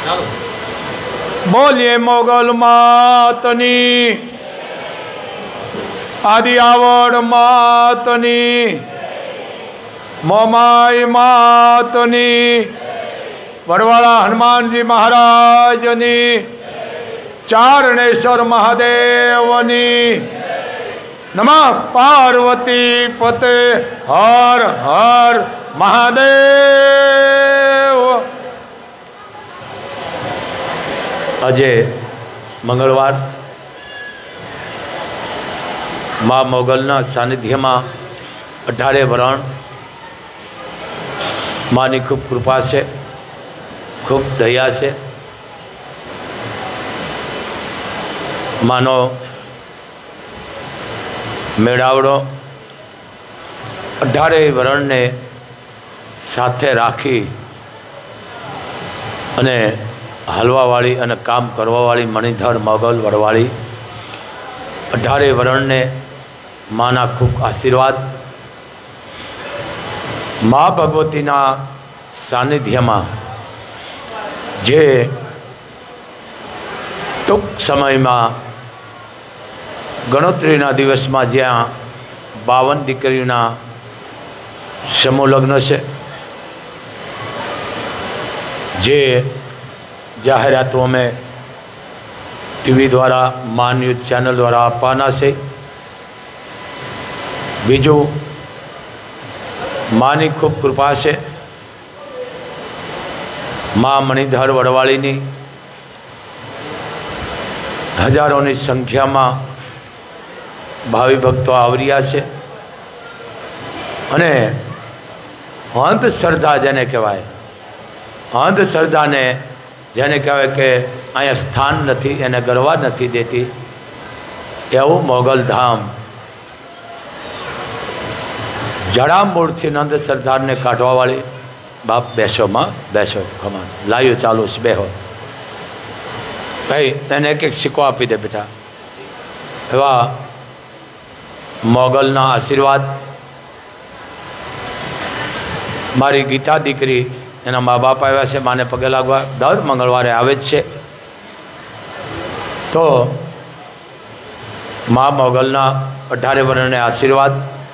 बोलिए मोगल मातनी, आदि आवड़ मातनी, मोमाई मातनी, वरवाड़ा हनुमान जी महाराजनी, चारणेश्वर महादेवनी, नमः पार्वती पते हर हर महादेव। अजय मंगलवार माँ मोगलना सानिध्य में 18 वरण माँ की खूब कृपा से, खूब दया से मानो मेड़ावड़ो 18 वरण ने साथे राखी अने हलवावाड़ी अने काम करवावाड़ी मणिधर मोगल वरवाड़ी 18 वरण ने माना खूब आशीर्वाद। माँ भगवतीना सानिध्य में जे टूंक समय में गणोत्रीना दिवस में ज्यां 52 दीकरीना समूह लग्न से जे जाहिरातों में टीवी द्वारा मां न्यूज चैनल द्वारा आपवाना से, बीजू मानी खूब कृपा से मां मणिधर वरवाड़ी हजारों की संख्या में भावी भक्तों आवरिया से अने अंध श्रद्धा जेने कहेवाय, अंध श्रद्धा ने जेने कहेवाय के अहीं स्थान नथी एने गरवा नथी देती एवं मोगल धाम जड़ामूળ थी अंध श्रद्धा ने काढ़वा वाली। बाप बेसो माँ बेसो, खमान लाइव चालू से बेहो भाई, तेने एक सिक्को आपी दे बेटा। एवा मोगलना आशीर्वाद मारी गीता दीकरी एना माँ बाप आव्या छे माने पगे लागवा दर मंगलवारे आवे ज छे। तो माँ मोगलना 18 वरण ने आशीर्वाद।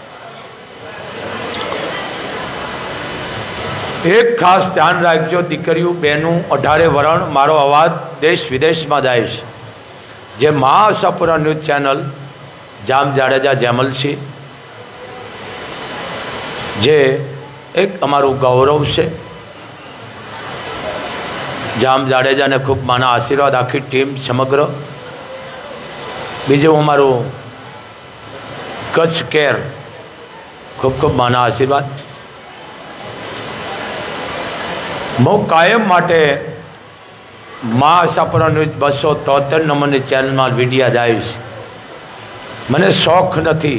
एक खास ध्यान राखजो दीकरीओ बेनू 18 वरण मारो अवाज देश विदेश में जाए छे। जे माँ आशापुरा न्यूज चैनल जाम जाडेजा जेमलसी जे एक अमारू गौरव से, जाम जाडेजा ने खूब माना आशीर्वाद आखी टीम समग्र। बीजू अमारू कच्छ केर खूब खूब माना आशीर्वाद। मु कायम माटे Maa Ashapura news 273 number channel में वीडियो जाइश। मने शौख नहीं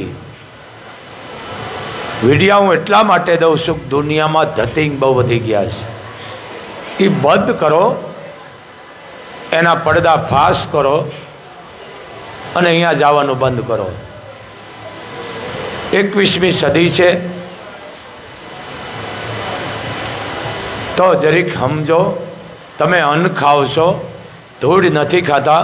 वीडियो हूँ एटला माटे दઉં છું, दुनिया में धतिंग बहु वधी गया है। ये बंद करो, एना પડદા फास करो अने अहींया जवानुं बंद करो। 21મી सदी है तो जरीक समझो, तमे अन्न खाओ छो, धूड़ नहीं खाता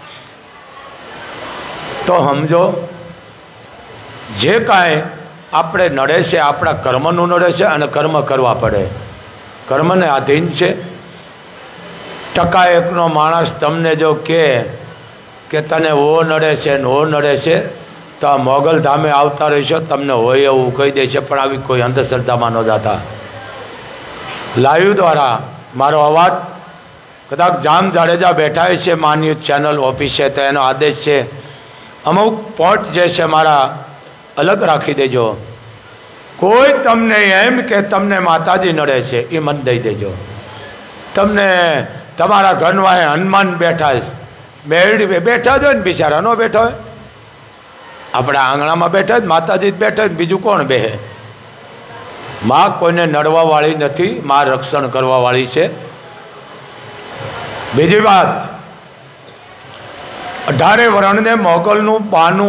तो समझो जे कांई आपणे नड़े से आपणा कर्मनुं नड़े छे अने कर्म करवा पड़े। कर्म ने अधीन है। टका एकनो माणस तमने जो के तने वो नड़े छे ने वो नड़े छे तो आ मोगल धामे आवता रहीशो तमने होय एवुं कही देशे, पण आवी कोई अंधश्रद्धा में न जाता। लाइव द्वारा मारो अवाज कदाच जाम जाडेजा बैठा है मां न्यूज चैनल ऑफिस है तो एनो आदेश है अमुक पॉट जैसे मारा अलग राखी देजो। कोई तमने एम के तमने माताजी नड़े छे ए मन दई देजो। तमने तमारा घरवाए हनुमान बैठा है, मेरडी बैठा जो बिचारा नो बैठा है, अपना आंगणा में बैठा है, माताजी बैठा है, बीजू कोण बेहे। माँ कोईने नड़वा वाली नहीं, माँ रक्षण करवा वाली है। बीजी बात 18 वरण ने मोगलनु बानु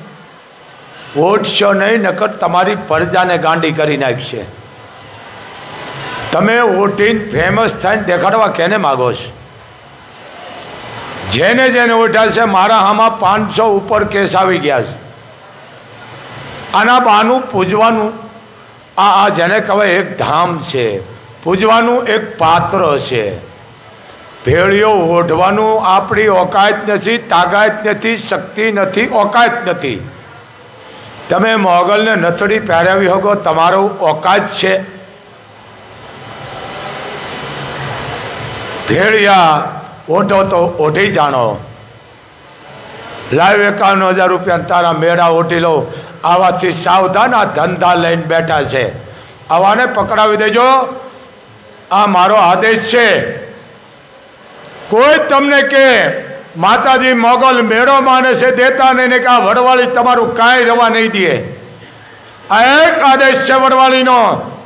ओटशो नहीं, नकर तमारी प्रजा ने गांडी करी नाखशे। तमे ओटीन फेमस थईने देखाड़वा केने मागो छो? જેને જેને ઉઠ્યા છે મારા આમાં 500 ઉપર કેસ આવી ગયા છે. આના બાનું પૂજવાનું આ જેને કહેવાય એક ધામ છે, પૂજવાનું એક પાત્ર છે. ભેળીઓ ઓઢવાનું આપણી ઓકાત નથી, તાકાત નથી, શક્તિ નથી, ઓકાત નથી. તમે મોગલને નથડી પહેરાવી શકો, તમારું ઓકાત છે? ભેળિયા ઓઢો તો ઓઢી જાણો. લાવ 51,000 રૂપિયા તારા મેળા ઓઢી લો. આવાથી સાવધાન, આ ધંધા લઈને બેઠા છે, આવાને પકડાવી દેજો. આ મારો આદેશ છે. કોઈ તમને કે માતાજી મોગલ મેળો માને છે, દેતા નહીં ને કે આ વડવાળી તમારું કાંઈ રવા નહીં દે. આ એક આદેશ છે વડવાળીનો.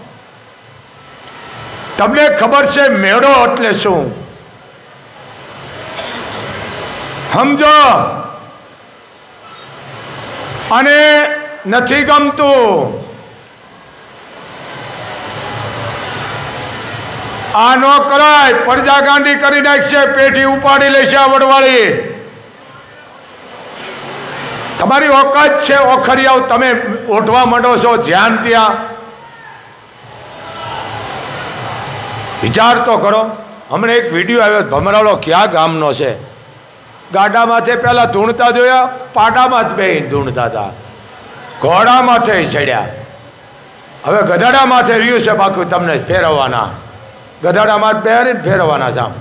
તમને ખબર છે મેળો એટલે શું? સમજો. અને નથી ગમતું આ નો કરાય. પડજા ગાંડી કરી નાખશે, પેટી ઉપાડી લેશે આ વડવાળી. તમારી ઓકાત છે ઓખરિયાઓ, તમે ઓઢવા માંડો છો ધ્યાન ત્યાં. વિચાર તો કરો. હમણાં એક વિડીયો આવ્યો, ભમરાળો ક્યાં ગામનો છે. ગાડામાંથી પેલા ધૂણતા જોયા, પાટામાં જ બે ધૂણતા હતા. ઘોડા માથે ચડ્યા, હવે ગધાડા માથે રહ્યું છે. બાકી તમને ફેરવવાના, ગધાડામાં જ બે ફેરવવાના છે.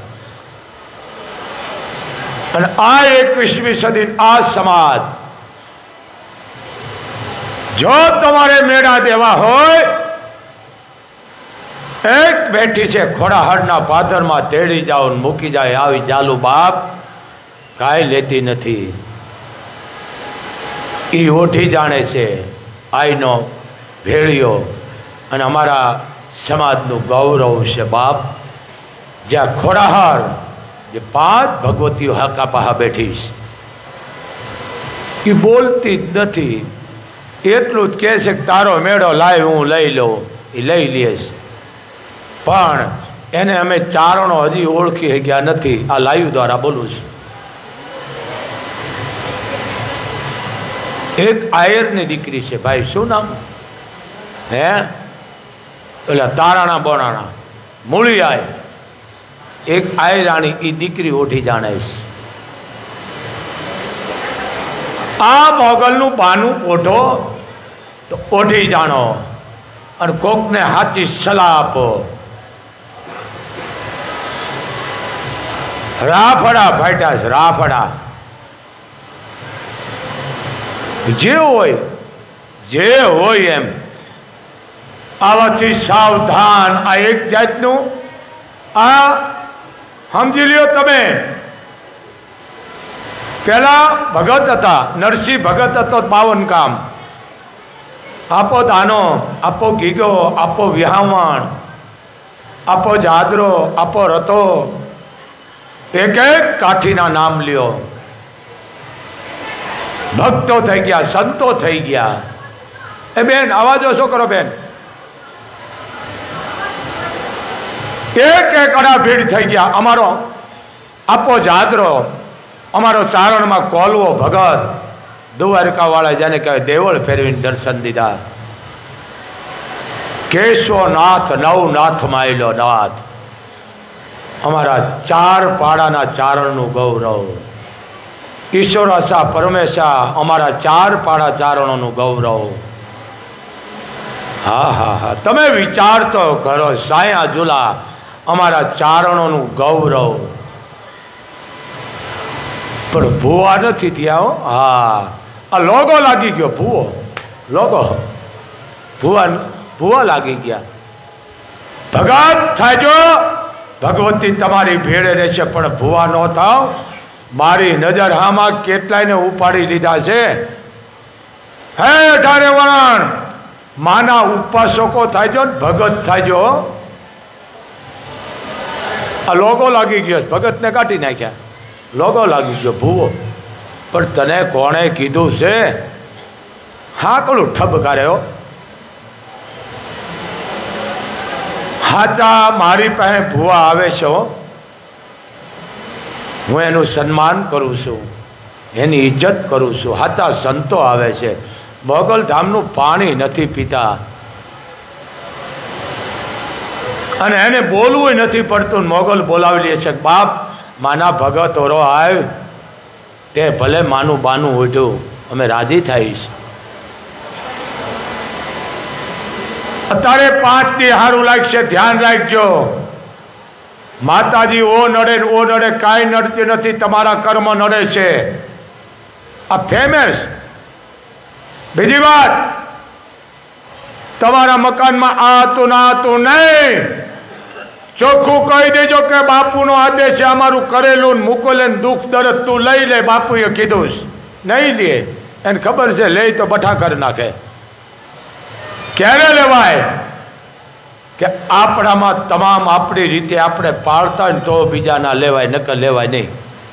અને આ 21મી સદી આ સમાજ, જો તમારે મેળા દેવા હોય, એક બેઠી છે ખોડાહળના ભાદરમાં, તેડી જાઓ મૂકી જાય આવી ચાલુ બાપ, કાંઈ લેતી નથી. એ ઓઠી જાણે છે આઈનો ભેળિયો. અને અમારા સમાજનું ગૌરવ છે બાપ. જ્યાં ખોડાહળ, જે 5 ભગવતીઓ હાકા પાહા બેઠી છે, એ બોલતી જ નથી. એટલું જ કહે છે કે તારો મેળો લાય, હું લઈ લઉં. એ લઈ લે છે, પણ એને અમે ચારણો હજી ઓળખી ગયા નથી. આ લાઈવ દ્વારા બોલું છું. એક આયરની દીકરી છે ભાઈ, શું નામ? હે એટલે તારાણા બોરાણા મૂળી આય. એક આયરાણી, એ દીકરી ઓઠી જાણે છે. આ મોગલનું બાનું ઓઢો તો ઓઢી જાણો, અને કોકને હાથી સલાહ આપો. રાફડા ફાટ્યા છે, રાફડા. જે હોય એમ. આવાથી સાવધાન. આ એક જાતનું આ સમજી લ્યો તમે. પેલા ભગત હતા, નરસિંહ ભગત હતો, 52 કામ. આપો દાનો, આપો ગીગો, આપો વિહામણ, આપો જાદરો, આપો રતો. એક એક કાઠીના નામ લ્યો. ભક્તો થઈ ગયા, સંતો થઈ ગયા. એ બેન અવાજો શું કરો બેન? એક એક અડા ભીડ થઈ ગયા. અમારો આપો જાદરો, અમારો ચારણમાં કોલવો ભગત, દ્વારકા વાળા જેને કહેવાય, દેવળ ફેરવીને દર્શન દીધા. કેશવનાથ નવનાથ માયલો નાથ. અમારા 4 પાડાના ચારણનું ગૌરવ. ઈશ્વરાશા પરમેશા, અમારા 4 પાડા ચારણોનું ગૌરવ. હા હા હા, તમે વિચાર તો કરો. સાયા ઝુલા, અમારા ચારણોનું ગૌરવ. પણ ભૂવા નથી થયા. હા, આ લોગો લાગી ગયો, ભૂવો લોગો. ભૂવા લાગી ગયા. ભગત થાજો, ભગવતી તમારી ભેળે રહેશે, પણ ભૂવા ન થાવ. મારી નજર હામાં કેટલાયને ઉપાડી લીધા છે. હે 18 વરણ માના ઉપાસકો થાજો, ભગત થાજો. આ લોગો લાગી ગયો, ભગતને કાઢી નાખ્યા. લોગો લાગી ગયો ભૂવો. પણ તને કોણે કીધું છે? હા, કલું ઠબ કર્યો. હાચા મારી પાસે ભૂવા આવે છે. હું એનું સન્માન કરું છું, એની ઇજ્જત કરું છું. હાથા સંતો આવે છે, મોગલધામનું પાણી નથી પીતા અને એને બોલવું નથી પડતું. મોગલ બોલાવી લે છે, બાપ માના ભગત ઓરો આવ, તે ભલે માનું બાનું ઉઠ્યું, અમે રાજી થઈશ. અત્યારે 5 દી સારું લાગશે, ધ્યાન રાખજો. માતાજી ઓ નડે કાંઈ નડતી નથી, તમારા કર્મ નડે છે. આ ફેમસ. બીજી વાત, તમારા મકાનમાં આ હતું ના હતું નહીં, ચોખ્ખું કહી દેજો કે બાપુનો આદેશ છે, અમારું કરેલું મૂકેલું દુઃખ દર્દ તું લઈ લે. બાપુએ કીધું નહીં લે, એને ખબર છે લે તો બઠા કરી નાખે. ક્યારે લેવાય કે આપણામાં તમામ આપણી રીતે આપણે પાળતા હોય તો બીજાના લેવાય, નકર લેવાય નહીં.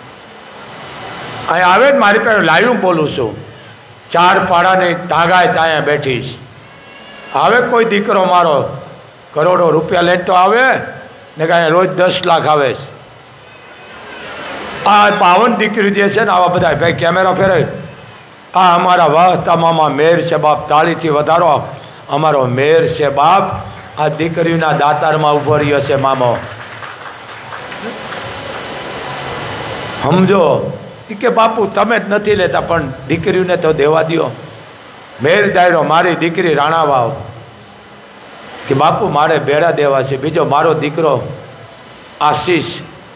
અહીં આવે જ મારી પાસે લાઈવ બોલું છું, 4 પાડાની ટાંગાય ત્યાં બેઠીશ. આવે કોઈ દીકરો મારો કરોડો રૂપિયા લઈને તો આવે ને, કાંઈ રોજ 10 લાખ આવે છે. આ 52 દીકરી જે છે ને, આવા બધા ભાઈ કેમેરા ફેરવે, આ અમારા વાહતા મામા મેર છે બાપ, તાળીથી વધારો અમારો મેર છે બાપ. આ દીકરીના દાતારમાં ઉભો રહ્યો છે મામો, સમજો કે બાપુ તમે જ નથી લેતા પણ દીકરીઓને તો દેવા દો. મેર દાયરો મારી દીકરી રાણાવાવ કે બાપુ મારે ભેડા દેવા છે. બીજો મારો દીકરો આશીષ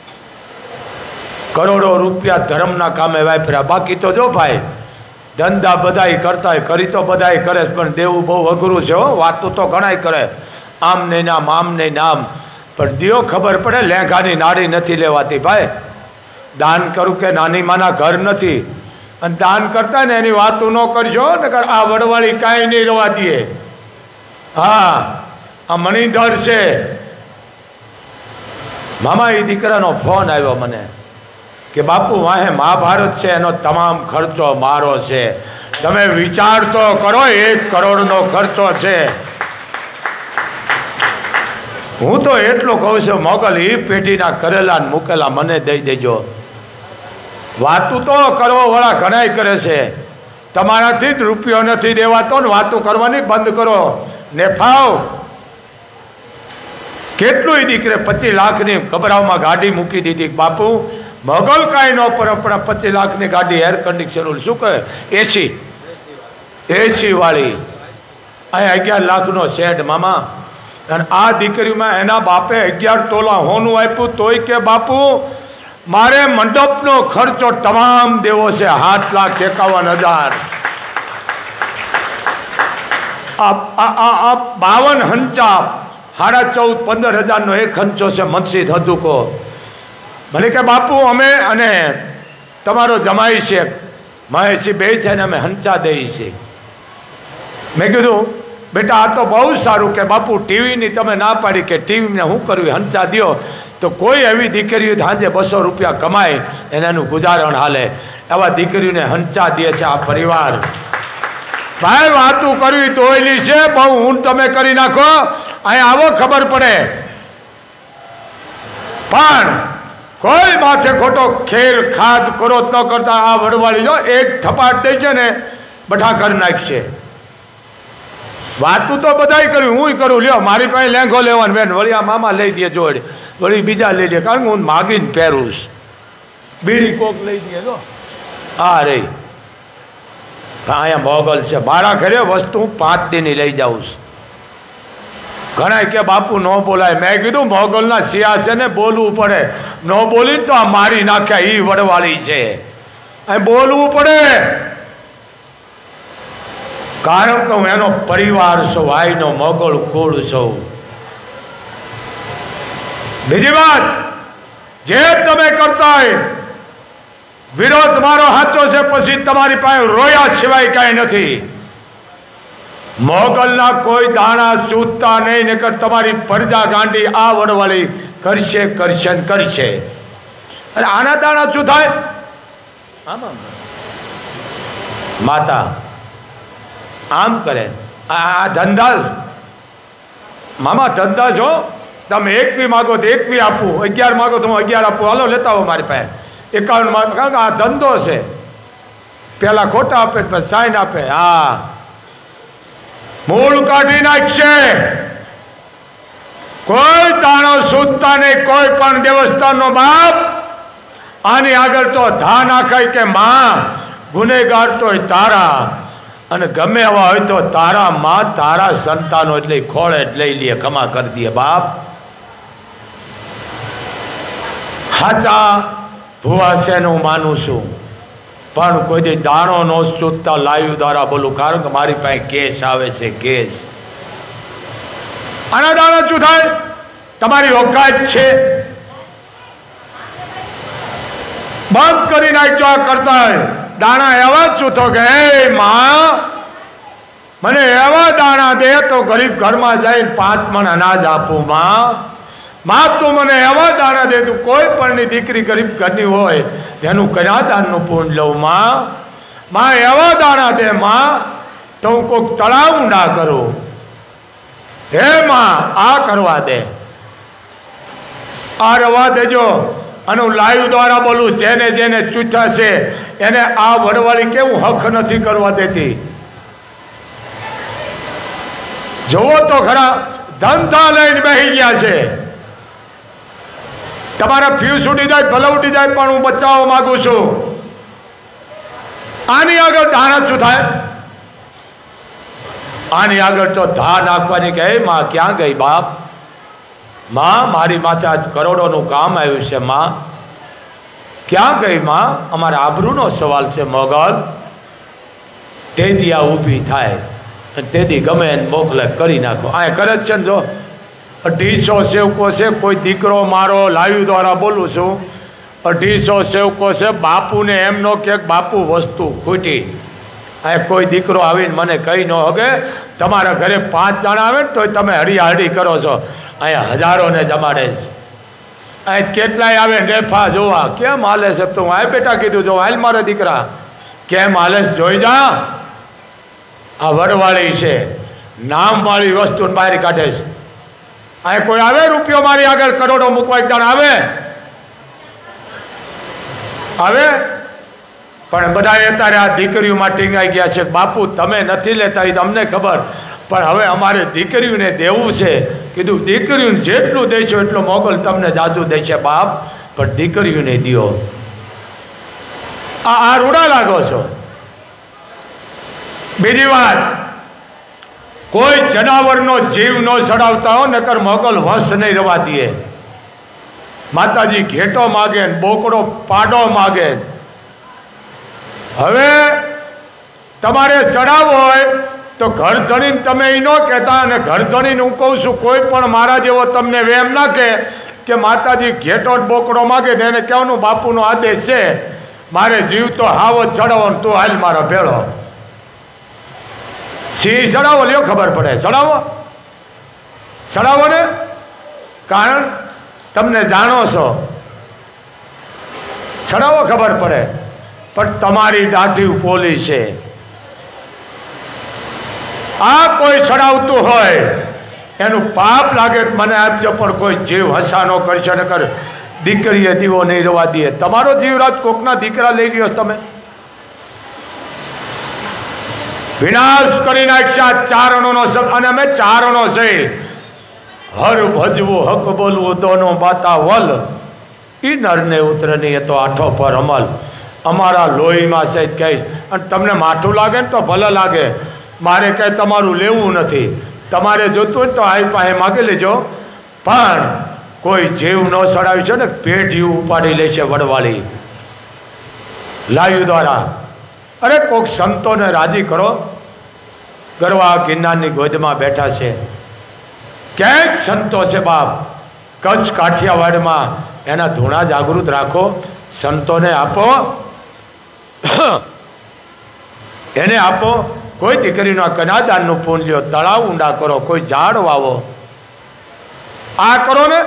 કરોડો રૂપિયા ધર્મના કામે વાપર્યા. બાકી તો જો ભાઈ ધંધા બધાય કરતા હોય, કરી તો બધાય કરે, પણ દેવું બહુ અઘરું છે. વાતું તો ઘણાય કરે, આમ નહીં નામ આમ નહીં નામ, પણ દિયો ખબર પડે લેંઘાની નાડી નથી લેવાતી. ભાઈ દાન કરું કે નાની માના ઘર નથી, અને દાન કરતા ને એની વાતું ન કરજો, નકર આ વડવાળી કાંઈ નહીં રહેવા દે. હા આ મણિધર છે મામા, એ દીકરાનો ફોન આવ્યો મને કે બાપુ વાહે મહાભારત છે, એનો તમામ ખર્ચો મારો છે, તમે વિચાર તો કરો, 1 કરોડનો ખર્ચો છે. હું તો એટલું કહું છું મોગલ, એ પેઢીના કરેલા મૂકેલા મને દઈ દેજો. વાતું તો કરવા વાળા ઘણાય કરે છે, તમારાથી જ રૂપિયો નથી દેવાતો ને વાતું કરવાની બંધ કરો. નેફાવ કેટલું દીકરે 25 લાખની ખબરાવમાં ગાડી મૂકી દીધી. બાપુ મોગલ કાંઈ ન પર, પણ 25 લાખની ગાડી એર કન્ડિશનર શું કહે એસી વાળી, અહીં 11 લાખનો શેડ મામા. અને આ દીકરીમાં એના બાપે 11 તોલા હોનું આપ્યું, તોય કે બાપુ મારે મંડપનો ખર્ચો તમામ દેવો છે 7,51,000. આ 52 હંચા 14,15,000નો એક હંચો છે મનસી ધંધુકો. મને કે બાપુ અમે અને તમારો જમાઈ છે મહેશી બે થઈને અમે હંચા દઈએ છીએ. મેં કીધું બેટા આ તો બહુ સારું કે બાપુ ટીવીની તમે ના પાડી કે ટીવીને શું કરવી, હંચા દો. તો કોઈ એવી દીકરીઓ સાંજે 200 રૂપિયા કમાય એને એનું ગુજારણ હાલે, એવા દીકરીઓને હંચા દે છે આ પરિવાર. ભાઈ વાતું કરવી તોયલી છે બહુ, હું તમે કરી નાખો, અહીં આવો ખબર પડે. પણ કોઈ માથે ખોટો ખેલ ખાદ કરો ન કરતા આ વડવાળી જો એક થપાટ દે છે ને બઠા કરી નાખશે. વાતું તો બધાય કર્યું, હું કરું. લ્યો મારી પાસે લેંઘો લેવાનું બેન, વળી આ મામા લઈ દે જોડે, વળી બીજા લઈ દે, કારણ કે હું માગીને પહેરું. બીડી કોક લઈ દે જો હા રે. અહીંયા મોગલ છે મારા ઘરે વસ્તુ હું 5 દીની લઈ જાઉં છું. ઘણા કે બાપુ ન બોલાય. મેં કીધું મોગલના સિયા છે ને બોલવું પડે, ન બોલી તો આ મારી નાખ્યા, એ વડવાળી છે, અહીં બોલવું પડે. કારણ કે હું એનો પરિવાર છું, ભાઈનો મોગલ કુળ છું. બીજી વાત, જે તમે કરતા હોય વિરોધ મારો સાચો છે, પછી તમારી પાસે રોયા સિવાય કાંઈ નથી. મોગલના કોઈ દાણા ચૂતતા નહીં, નકર તમારી પ્રજા ગાંડી આ વડવાળી કરશે કરશે ને કરશે. અને આના દાણા શું થાય? આમાં માતા આમ કરે. આ ધંધા મામા ધંધા છો, તમે 1 માગો તો 1 આપું, 11 માગો તો હું 11 આપું, હાલો લેતા હો મારી પાસે. 51 કારણ કે આ ધંધો છે, પેલા ખોટા આપે પછી સાઈન આપે. હા, મૂળ કાઢી નાખશે. કોઈ દાણો સૂતતા નહીં, કોઈ પણ દેવસ્થાનનો બાપ. આની આગળ તો ધા નાખાય કે માં ગુનેગાર તો તારા, અને ગમે એવા હોય તો તારા માં તારા સંતાનો, એટલે ખોળે લઈ લે, ખમા કરી દે બાપ. સાચા ભુવા છે ને હું માનું છું, પણ કોઈ દાણો નો સૂતતા લાઈવ દ્વારા બોલું, કારણ કે મારી પાસે કેસ આવે છે. કેસ આના દાણા શું થાય? તમારી ઓકાત છે, બંધ કરી નાખજો. આ કરતા દાણા એવા જ છૂતો કે હે માં મને એવા દાણા દે તો ગરીબ ઘરમાં જઈને 5 મણ અનાજ આપું. માં તું મને એવા દાણા દે, તું કોઈ પણની દીકરી ગરીબ ઘરની હોય તેનું કન્યાદાનનું પૂન લઉં. માં એવા દાણા દે માં તો હું કોઈક તળાવ ના કરું. હે માં આ કરવા દે, આ રવા દેજો. અને હું લાઈવ દ્વારા બોલું, જેને જેને ચૂથા છે એને આ વડવાળી કેવું હક નથી કરવા દેતી. જોવો તો ખરા, ધંધા લઈને બેસી ગયા છે. તમારા ફ્યુઝ ઉડી જાય ભલે ઉડી જાય, પણ હું બચાવવા માંગુ છું. આની આગળ દાણા શું થાય? આની આગળ તો ધા નાખવાની કે માં ક્યાં ગઈ બાપ? માં મારી માથે આજ કરોડોનું કામ આવ્યું છે. માં ક્યાં ગઈ? માં અમારા આબરૂનો સવાલ છે મોગલ. તેદી આ ઊભી થાય, તેદી ગમે એને મોકલે કરી નાખો. આ કરે જ છે ને. જો 250 સેવકો છે, કોઈ દીકરો મારો લાઈવ દ્વારા બોલું છું, 250 સેવકો છે. બાપુને એમ નો કે બાપુ વસ્તુ ખૂટી. આ કોઈ દીકરો આવીને મને કહી ન હગે, તમારા ઘરે 5 જણા આવે ને તો તમે હળીહળી કરો છો. અહીંયા હજારોને જમાડે છે. અહીં કેટલાય આવે રેફા જોવા કેમ હાલે છે. તો હું આ બેટા કીધું, જો હાલ મારા દીકરા કેમ હાલે છે જોઈ જા. આ વડવાળી છે, નામવાળી વસ્તુ બહાર કાઢે છે. અહીં કોઈ આવે રૂપિયો મારી આગળ કરોડો મૂકવા એક જણ આવે? પણ બધા અત્યારે આ દીકરીઓમાં ટીંગાઈ ગયા છે. બાપુ તમે નથી લેતા એ તમને ખબર, પણ હવે અમારે દીકરીઓને દેવું છે. કીધું દીકરીઓને જેટલું દેશો એટલું મોગલ તમને જાજુ દેશે બાપ, પણ દીકરીઓને દિયો. આ રૂડા લાગો છો. બીજી વાત, કોઈ જનાવરનો જીવ ન ચડાવતા હો, નકર મોગલ વશ નહીં રવા દે. માતાજી ઘેટો માગે, બોકડો પાડો માગે. હવે તમારે ચડાવવો હોય તો ઘર ધણીને તમે એ ન કહેતા, અને ઘર ધણીને હું કહું છું કોઈ પણ મારા જેવો તમને વેમ ના કે માતાજી ઘેટો બોકડો માગે તો એને કહેવાનું બાપુનો આદેશ છે, મારે જીવ તો હાવ જ ચડાવો, તું હાલ મારો ભેળો. સિંહ ચડાવો, લ્યો ખબર પડે. ચડાવો ને, કારણ તમને જાણો છો. ચડાવો ખબર પડે. પણ તમારી દાઢી પોલી છે. આ કોઈ ચડાવતું હોય એનું પાપ લાગે મને આપજો, પણ કોઈ જીવ હસા ન કરી શકે. નકર દીકરીએ દીવો નહીં રવા દે. તમારો જીવરાજ કોકના દીકરા લઈ ગયો તમે, વિનાશ કરી નાખ્યા. ચારણોનો શબ્દ, અને અમે ચારણો છે. હર ભજવું હક બોલવું દોનો બાતા વલ, ઈ નરને ઉતરે નહીં એ તો આઠો પર અમલ. અમારા લોહીમાં છે કહીશ. અને તમને માઠું લાગે ને તો ભલે લાગે, મારે કંઈ તમારું લેવું નથી. તમારે જોતું હોય તો આ પાસે માગી લેજો, પણ કોઈ જીવ ન ચડાવી છે ને પેઢી ઉપાડી લેશે વડવાળી લાઈવ દ્વારા. અરે કોઈક સંતોને રાજી કરો. ગરવા ગિરનારની ગોદમાં બેઠા છે, ક્યાંક સંતો છે બાપ. કચ્છ કાઠિયાવાડમાં એના ધૂણા જાગૃત રાખો, સંતોને આપો, એને આપો. કોઈ દીકરીનો કન્યાદાનનું પૂન લ્યો, તળાવ ઊંડા કરો, કોઈ ઝાડ વાવો. આ કરો ને.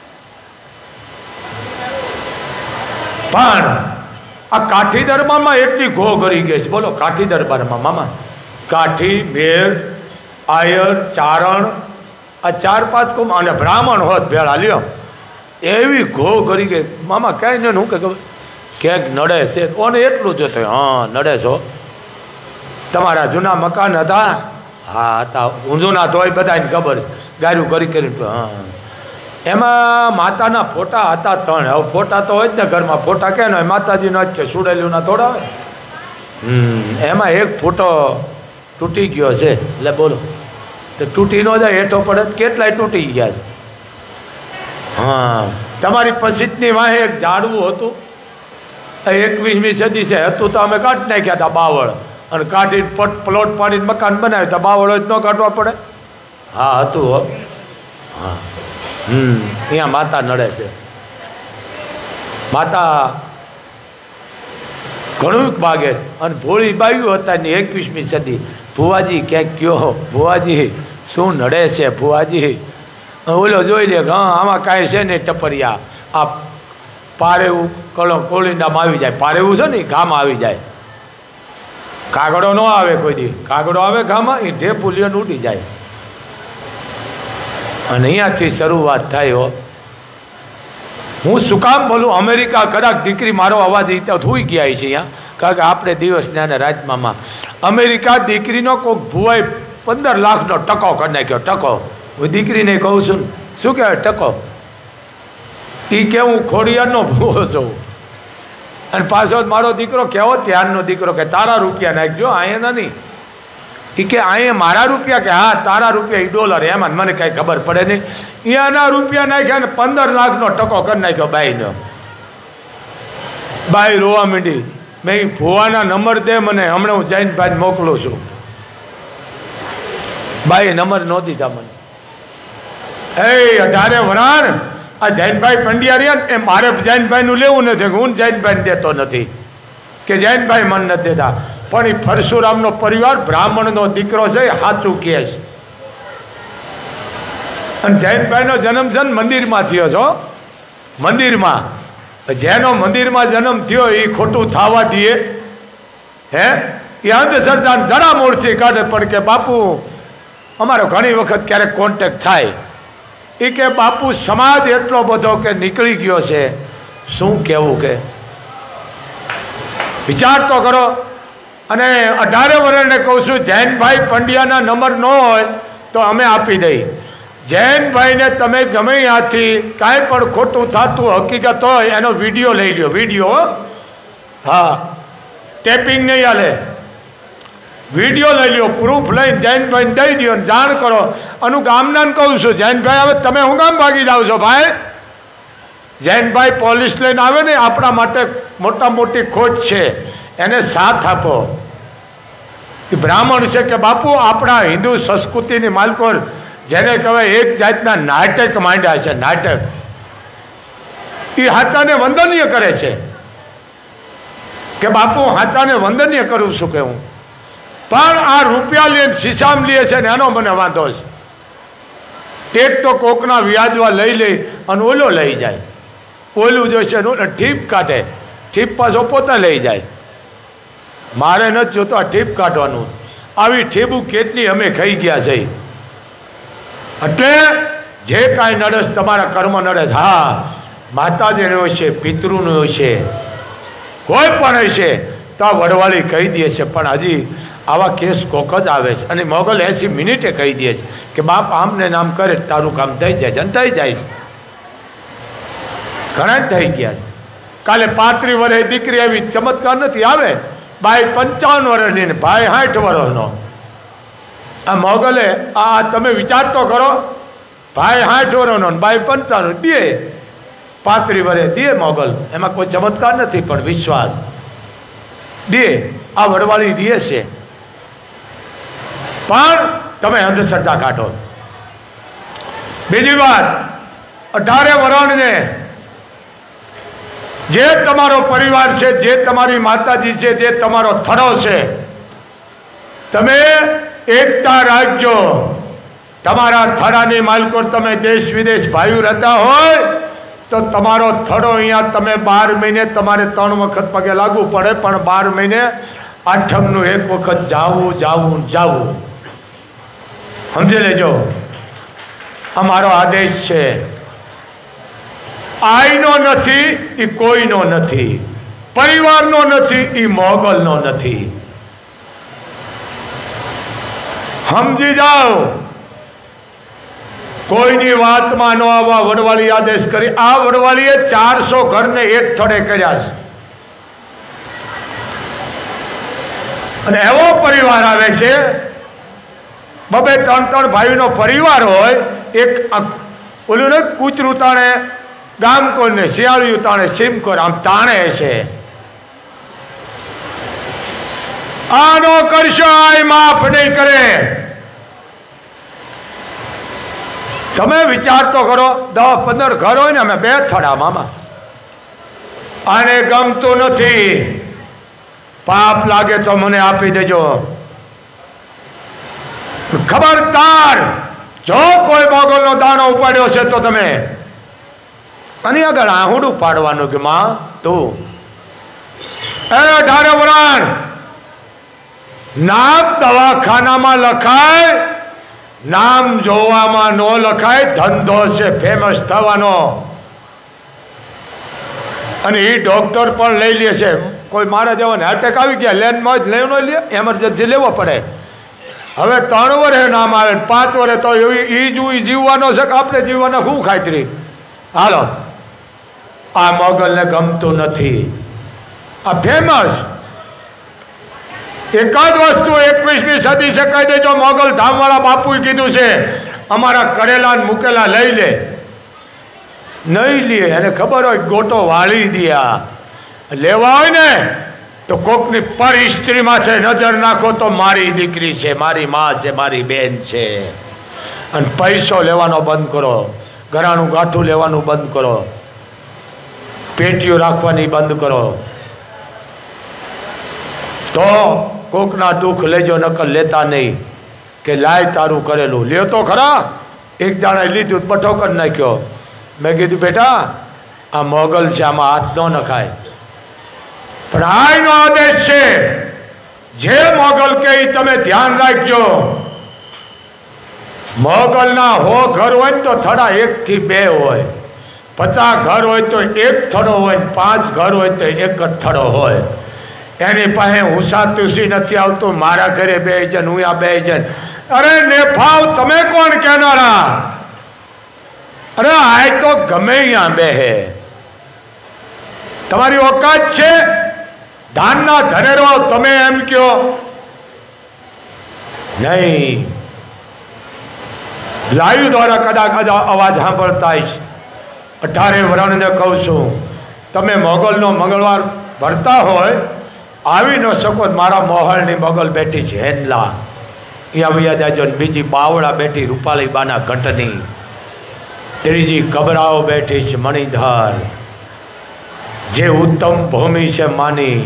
પણ આ કાઠી દરબારમાં એટલી ઘો કરી ગઈ છે. બોલો, કાઠી દરબારમાં મામા કાઠી, મેર, આયર, ચારણ, આ 4-5 કોમ અને બ્રાહ્મણ હોત ભેળા લ્યો, એવી ઘો કરી ગઈ મામા. ક્યાંય ને હું કે ક્યાંક નડે છે કોને એટલું જ થયું, હા નડે છો. તમારા જૂના મકાન હતા? હા હતા. ઊંધુના તોય બધાને ખબર, ગાર્યું કરી કરીને. હા, એમાં માતાના ફોટા હતા 3. હવે ફોટા તો હોય જ ને ઘરમાં, ફોટા કે ને માતાજીનો જ કે સુડેલીના થોડા હોય. એમાં એક ફોટો તૂટી ગયો છે. એટલે બોલો, તો તૂટી ન જાય હેઠો પડે, કેટલાય તૂટી ગયા છે. હા, તમારી પછીની વાહે એક ઝાડવું હતું, 21મી સદી છે. હતું તો અમે કાઢી નાખ્યા હતા બાવળ, અને કાઢી પ્લોટ પાડીને મકાન બનાવ્યું. તો બાવળો જ ન કાઢવા પડે? હા હતું હો. હા, અહીંયા માતા નડે છે. માતા ઘણું ભાગે. અને ભોળી બાયું હતા ને 21મી સદી. ભુવાજી ક્યાંક કયો, ભુવાજી શું નડે છે ભુવાજી? ઓલો જોઈ લે કે હા આમાં કાંઈ છે ને ટપરિયા, આ પારેવું કોળીંડામાં આવી જાય. પારેવું છે ને ઘામાં આવી જાય. કાગડો ન આવે કોઈ દી. કાગડો આવે ઘામાં, એ ઢેપુલિયન ઉડી જાય. અને અહીંયાથી શરૂઆત થાય. હો, હું શું કામ બોલું? અમેરિકા કદાચ દીકરી મારો અવાજ થૂઈ ગયા છે અહીંયા, કારણ કે આપણે દિવસના અને રાતમાં અમેરિકા દીકરીનો કોઈક ભુવાએ 15 લાખનો ટકો કરી નાખ્યો. ટકો હું દીકરીને કહું છું, શું કહેવાય ટકો? એ કે હું ખોડિયારનો ભૂવો છું. અને પાછો મારો દીકરો કેવો ત્યારનો દીકરો કે તારા રૂપિયા નાખજો, અહીંયા નહીં. એ કે અહીંયા મારા રૂપિયા? કે હા તારા રૂપિયા. એ ડોલર. એમાં મને કાંઈ ખબર પડે નહીં. અહીંયાના રૂપિયા નાખ્યા ને 15 લાખનો ટકો કરી નાખ્યો બાઈનો. બાઈ રોવા માંડી. મેં ભુવાના નંબર દે મને, હમણાં હું જૈન ભાઈ મોકલું છું. બાઈએ નંબર ન દીધા મને. 18 વરાણ આ જૈનભાઈ પંડ્યા રહ્યા ને, એ મારે જૈનભાઈનું લેવું નથી. હું જૈનભાઈને દેતો નથી, કે જૈનભાઈ મને નથી દેતા. પણ એ પરશુરામનો પરિવાર બ્રાહ્મણનો દીકરો છે, એ સાચું કહે છે. અને જૈનભાઈનો જન્મ છે ને મંદિરમાં થયો છો, મંદિરમાં. જેનો મંદિરમાં જન્મ થયો એ ખોટું થવા દે? હે, એ અંધશ્રદ્ધા જરા મૂળથી કાઢે. પણ કે બાપુ અમારો ઘણી વખત ક્યારેક કોન્ટેક્ટ થાય. એ કે બાપુ સમાજ એટલો બધો કે નીકળી ગયો છે, શું કહેવું? કે વિચાર તો કરો. અને 18 વર્ષને કહું છું, જૈનભાઈ પંડ્યાના નંબર ન હોય તો અમે આપી દઈએ. જૈનભાઈને તમે ગમે ત્યાંથી કાંઈ પણ ખોટું થતું હકીકત હોય એનો વિડીયો લઈ લ્યો. વિડીયો, હા, ટેપિંગ નહીં હાલે. વિડીયો લઈ લ્યો, પ્રૂફ લઈને જૈનભાઈને દઈ દો, જાણ કરો. અનુ ગામનાને કહું છું, જૈનભાઈ હવે તમે હું કામ ભાગી જાઓ છો ભાઈ? જૈનભાઈ પોલીસ લઈને આવે ને, આપણા માટે મોટા મોટી ખોટ છે, એને સાથ આપો. એ બ્રાહ્મણ છે કે બાપુ આપણા હિન્દુ સંસ્કૃતિની માલકો, જેને કહેવાય એક જાતના નાટક માંડ્યા છે, નાટક. એ હાચાને વંદનીય કરે છે કે બાપુ હાચાને વંદનીય કરું છું કે હું. પણ આ રૂપિયા લઈને શીશામ લે છે ને એનો મને વાંધો છે. એક તો કોકના વ્યાજવા લઈ લે અને ઓલો લઈ જાય. ઓલું જોઈશે ને ઠીપ કાઢે, ઠીપ પાછો પોતા લઈ જાય. મારે નથી જોતો આ ઠીપ કાઢવાનું. આવી ઠીપું કેટલી અમે ખાઈ ગયા છે. એટલે જે કાંઈ નડે તમારા કર્મ નડે. હા, માતાજીને હોય છે, પિતૃનું હોય છે, કોઈ પણ હોય છે તો આ વડવાળી કહી દે છે. પણ હજી આવા કેસ કોક જ આવે છે. અને મોગલ 80 મિનિટે કહી દે છે કે બાપ આમ ને નામ કરે તારું કામ થઈ જાય છે. અને થઈ જાય છે. ઘણા જ થઈ ગયા છે. કાલે 35 વર્ષે દીકરી આવી, ચમત્કાર નથી આવે. બાઈ 55 વર્ષની ને ભાઈ 60 વર્ષનો. આ મોગલે આ તમે વિચાર તો કરો, ભાઈ 60 વર્ષનો બાઈ 55 દે, 35 વર્ષે દે મોગલ. એમાં કોઈ ચમત્કાર નથી, પણ વિશ્વાસ દે. આ વડવાળી દે છે. પણ તમે અંધશ્રદ્ધા કાઢો. બીજી વાત, 18 વર્ષને જે તમારો પરિવાર છે, જે તમારી માતાજી છે, જે તમારો થડો છે, તમે એકતા રાખજો. તમારા થડાની માલકો તમે દેશ વિદેશ ભાઈઓ રહેતા હોય તો તમારો થડો અહીંયા તમે 12 મહિને તમારે 3 વખત પગે લાગવું પડે. પણ 12 મહિને આઠમનું એક વખત જાવું જાવું જાવું. સમજી લેજો, અમારો આદેશ છે. આઈનો નથી, એ કોઈનો નથી. પરિવારનો નથી, એ મોગલનો નથી. સમજી જાઓ. કોઈની વાતમાં ન આવવા વડવાળી આદેશ કરી. આ વડવાળીએ 400 ઘરને એક સ્થળે કર્યા છે. અને એવો પરિવાર આવે છે, 2-3 ભાઈનો પરિવાર હોય. એક ઓલું ને કૂતરું તાણે ગામકોર ને શિયાળિયું તાણે સિમકોર, આમ તાણે છે. આનો કરશો આ માફ નહીં કરે. તમે વિચાર તો કરો, 10-15 ઘર હોય ને, અમે 2 થડા મામા. આને ગમતું નથી, પાપ લાગે તો મને આપી દેજો. ખબરદાર, જો કોઈ મોગલનો દાણો ઉપાડ્યો છે તો તમે આની આગળ આહુડું પાડવાનું કે માં તું એ ઢારવરાણ નામ દવાખાનામાં લખાય, નામ જોવામાં ન લખાય. ધંધો છે ફેમસ થવાનો, અને એ ડોક્ટર પણ લઈ લે છે. કોઈ મારા જેવાને એટેક આવી ગયા, લેનમાં જ લેવાનો લે, એમરજન્સી લેવો પડે. હવે 3 વર્ષે નામ આવે, 5 વર્ષે તો એ જીવવાનો છે કે આપણે જીવવાના શું ખાતરી. હાલો, આ મોગલને ગમતું નથી. આ ફેમસ એક જ વસ્તુ 21મી સદી છે. કહી દેજો, મોગલ ધામવાળા બાપુએ કીધું છે, અમારા કરેલા ને મૂકેલા લઈ લે. નહીં લે, એને ખબર હોય ગોટો વાળી દિયા. લેવા હોય ને તો કોકની પર સ્ત્રી માથે નજર નાખો તો મારી દીકરી છે, મારી માં છે, મારી બેન છે. અને પૈસો લેવાનો બંધ કરો, ઘરાનું ગાંઠું લેવાનું બંધ કરો, પેટીઓ રાખવાની બંધ કરો. તો કોકના દુઃખ લેજો, નકલ લેતા નહીં. કે લાય તારું કરેલું લ્યો તો ખરા. એક જણાએ લીધું, પઠો કરી નાખ્યો. મેં કીધું બેટા આ મોગલ છે, આમાં હાથ ન નખાય. પણ આનો આદેશ છે, જે મોગલ કે તમે ધ્યાન રાખજો. મોગલના 100 ઘર હોય તો થડા 1 થી 2 હોય, 50 ઘર હોય તો 1 થડો હોય, 5 ઘર હોય તો 1 જ થડો હોય. એની પાસે હુસા તુસી નથી આવતું, મારા ઘરે 2 જણ, હું આ 2 જણ. અરે નેફાવ, તમે કોણ કેનારા? અરે આ તો ગમે અહીંયા બેહે. તમારી ઓકાત છે? ધાનના ધનેરો તમે એમ કયો નહીં. લાઈવ દ્વારા કદાચ અવાજ સાંભળતા છે. 18 વરણને કહું છું, તમે મોગલનો મંગળવાર ભરતા હોય, આવી ન શકો. મારા મોહલની મોગલ બેઠી છે હેનલા, અહીંયા વૈયા જાજો. બીજી બાવળા બેઠી રૂપાલી બાના ઘટની. ત્રીજી કબરાઓ બેઠી છે મણિધર, જે ઉત્તમ ભૂમિ છે માની.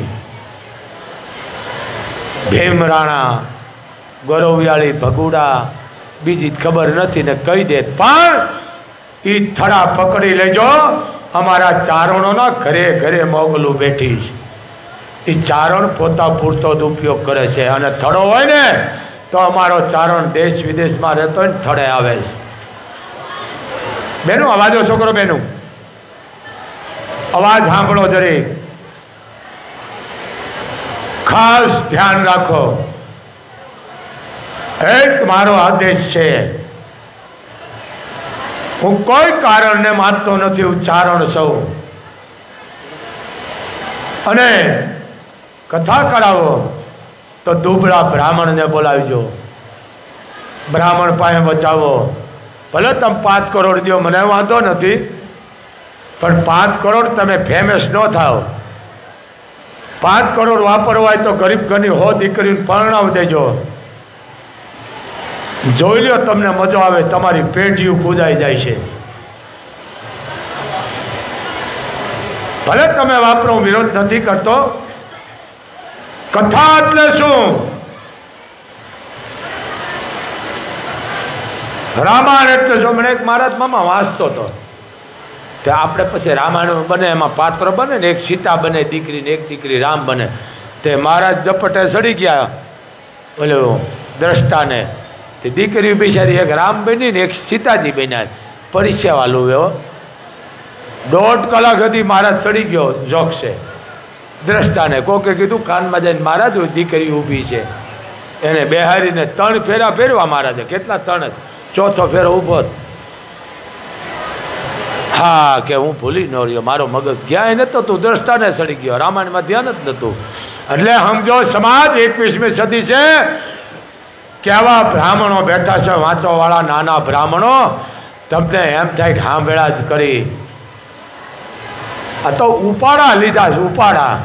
ભીમરાણા, ગોરવિયાળી, ભગુડા, બીજી ખબર નથી ને કહી દે. પણ એ થડા પકડી લેજો, અમારા ચારણોના ઘરે ઘરે મોગલું બેઠી છે. એ ચારણ પોતા પૂરતો જ ઉપયોગ કરે છે. અને થડો હોય ને તો અમારો ચારણ દેશ વિદેશમાં રહેતો હોય ને થડે આવે છે. બેનું અવાજો છોકરો, બેનું અવાજ સાંભળો જરી, ખાસ ધ્યાન રાખો. એક મારો આદેશ છે, હું કોઈ કારણને માનતો નથી, હું ચારણ સૌ. અને કથા કરાવો તો દુબળા બ્રાહ્મણને બોલાવજો, બ્રાહ્મણ પાસે બચાવો. ભલે તમે 5 કરોડ દો, મને વાંધો નથી, પણ 5 કરોડ તમે ફેમસ ન થાવ. 5 કરોડ વાપરવા હોય તો ગરીબ ઘરની 100 દીકરીને પરણાવ દેજો. જોઈ લો, તમને મજો આવે. તમારી પેટીયું પૂજાઈ જાય છે. ભલે તમે વાપરો, વિરોધ નથી કરતો. કથા એટલે શું? રામાયણ એટલે શું? મને એક મહારાજ મામા વાંચતો હતો, તે આપણે પછી રામાયણ બને, એમાં પાત્ર બને ને, એક સીતા બને દીકરી ને, એક દીકરી રામ બને. તે મહારાજ ઝપટે ચડી ગયા ઓલું દ્રષ્ટાને. તે દીકરી બિચારી એક રામ બની ને એક સીતાજી બન્યા. પરિચય વાલું એવો 1.5 કલાક હતી મહારાજ ચડી ગયો જોકશે. દ્રષ્ટાને કોકે કીધું કાનમાં જઈને મહારાજ દીકરી ઊભી છે, એને બેહારીને 3 ફેરા ફેરવા મહારાજે. કેટલા 3 જ, ચોથો ફેરો ઊભો. હા કે હું ભૂલી ન રહ્યો, મારો મગજ ગયા નતો, તું દ્રષ્ટાને સડી ગયો, રામાયણમાં ધ્યાન જ નહોતું. એટલે સમજો સમાજ 21મી સદી છે. કેવા બ્રાહ્મણો બેઠા છે વાંચવા વાળા, નાના બ્રાહ્મણો, તમને એમ થાય કે હા વેળા જ કરી. આ તો ઉપાડા લીધા છે, ઉપાડા.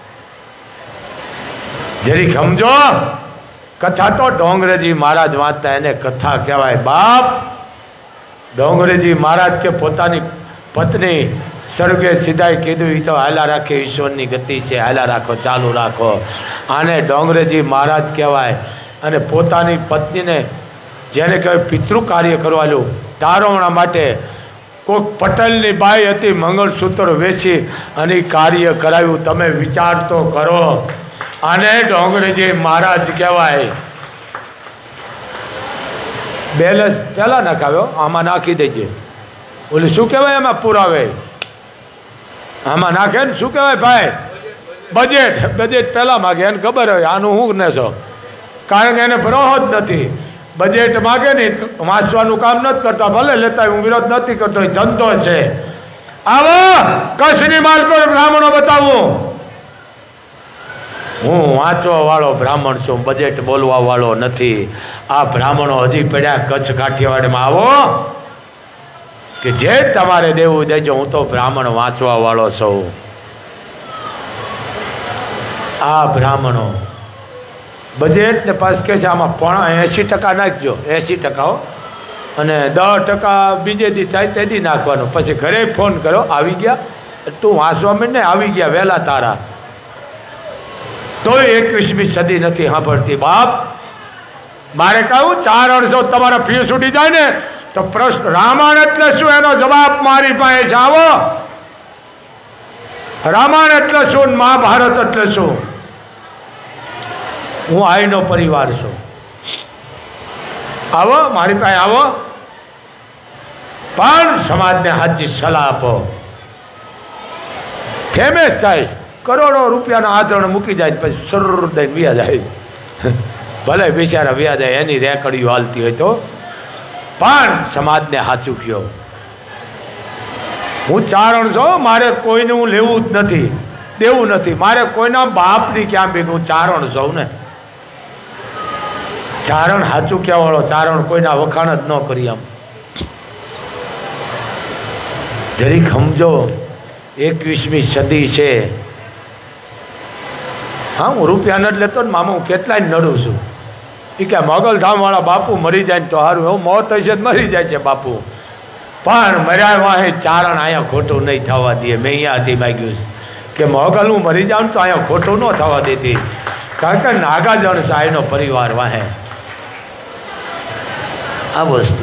જરી સમજો, કથા તો ડોંગરેજી મહારાજ વાંચતા, એને કથા કહેવાય. બાપ ડોંગરેજી મહારાજ કે પોતાની પત્ની સ્વર્ગે સીધાઈ કીધું, એ તો હાલા રાખે, ઈશ્વરની ગતિ છે, હાલા રાખો, ચાલુ રાખો. આને ડોંગરેજી મહારાજ કહેવાય. અને પોતાની પત્નીને જેને કહેવાય પિતૃ કાર્ય કરવાનું, તારવણા માટે કોઈક પટેલની બાઈ હતી, મંગળસૂત્ર વેચી અને કાર્ય કરાવ્યું. તમે વિચાર તો કરો, આને ડોંગરેજી મહારાજ કહેવાય. બેલેન્સ પહેલાં નાખાવ્યો, આમાં નાખી દેજે. ઓલી શું કહેવાય એમાં પુરાવે, આમાં નાખે ને શું કહેવાય ભાઈ? બજેટ. બજેટ પહેલાં માગે, એને ખબર હોય આનું હું ને છો, કારણ કે એને ભરોહો જ નથી. બજેટ માગે ને, વાંચવાનું કામ નથી કરતા, ભલે લેતા, હું વિરોધ નથી કરતો, ધંધો છે. આવો કચ્છની માલકો બ્રાહ્મણો બતાવું, હું વાંચવા વાળો બ્રાહ્મણ છું, બજેટ બોલવા વાળો નથી. આ બ્રાહ્મણો હજી પડ્યા કચ્છ કાઠિયાવાડમાં. આવો કે જે તમારે દેવું દેજો, હું તો બ્રાહ્મણ વાંચવા વાળો છું. આ બ્રાહ્મણો બજેટ ને પાસ કે છે આમાં પણ 80% નાખજો, 80% હો, અને 10% બીજે દી થાય તે દી નાખવાનું. પછી ઘરે ફોન કરો, આવી ગયા તું વાંચવા માંડ ને, આવી ગયા વહેલા તારા. તોય 21મી સદી નથી સાંભળતી. બાપ મારે કહું 4 અણસો તમારા ફ્યુઝ ઉડી જાય ને તો પ્રશ્ન રામાયણ એટલે શું એનો જવાબ મારી પાસે છે. આવો રામાયણ એટલે શું, મહાભારત એટલે શું. હું આઈનો પરિવાર છું. આવો મારી પાસે આવો, પણ સમાજને સાચી સલાહ આપો. ફેમસ થાય, કરોડો રૂપિયાના આચરણ મૂકી જાય, પછી સર દઈને વ્યા જાય. ભલે બિચારા વ્યા જાય, એની રેકડીઓ હાલતી હોય તો, પણ સમાજને સાચું કહો. હું ચારણ છું, મારે કોઈને હું લેવું જ નથી, દેવું નથી. મારે કોઈના બાપની ક્યાં બી, હું ચારણ છું ને. ચારણ સાચું કહેવા વાળો, ચારણ કોઈના વખાણ જ ન કરી. આમ જરીક સમજો, 21મી સદી છે. હા, હું રૂપિયા નથી લેતો ને મામા, હું કેટલાય નડું છું. એ કે મોગલધામ વાળા બાપુ મરી જાય ને તો સારું, એવું મોત હશે જ મરી જાય છે બાપુ, પણ મર્યા વાહે ચારણ અહીંયા ખોટું નહીં થવા દે. મેં અહીંયાથી માગ્યું છે કે મોગલ હું મરી જાઉં તો અહીંયા ખોટું ન થવા દેતી, કારણ કે નાગાજણ સાહેબનો પરિવાર વાહે. આ વસ્તુ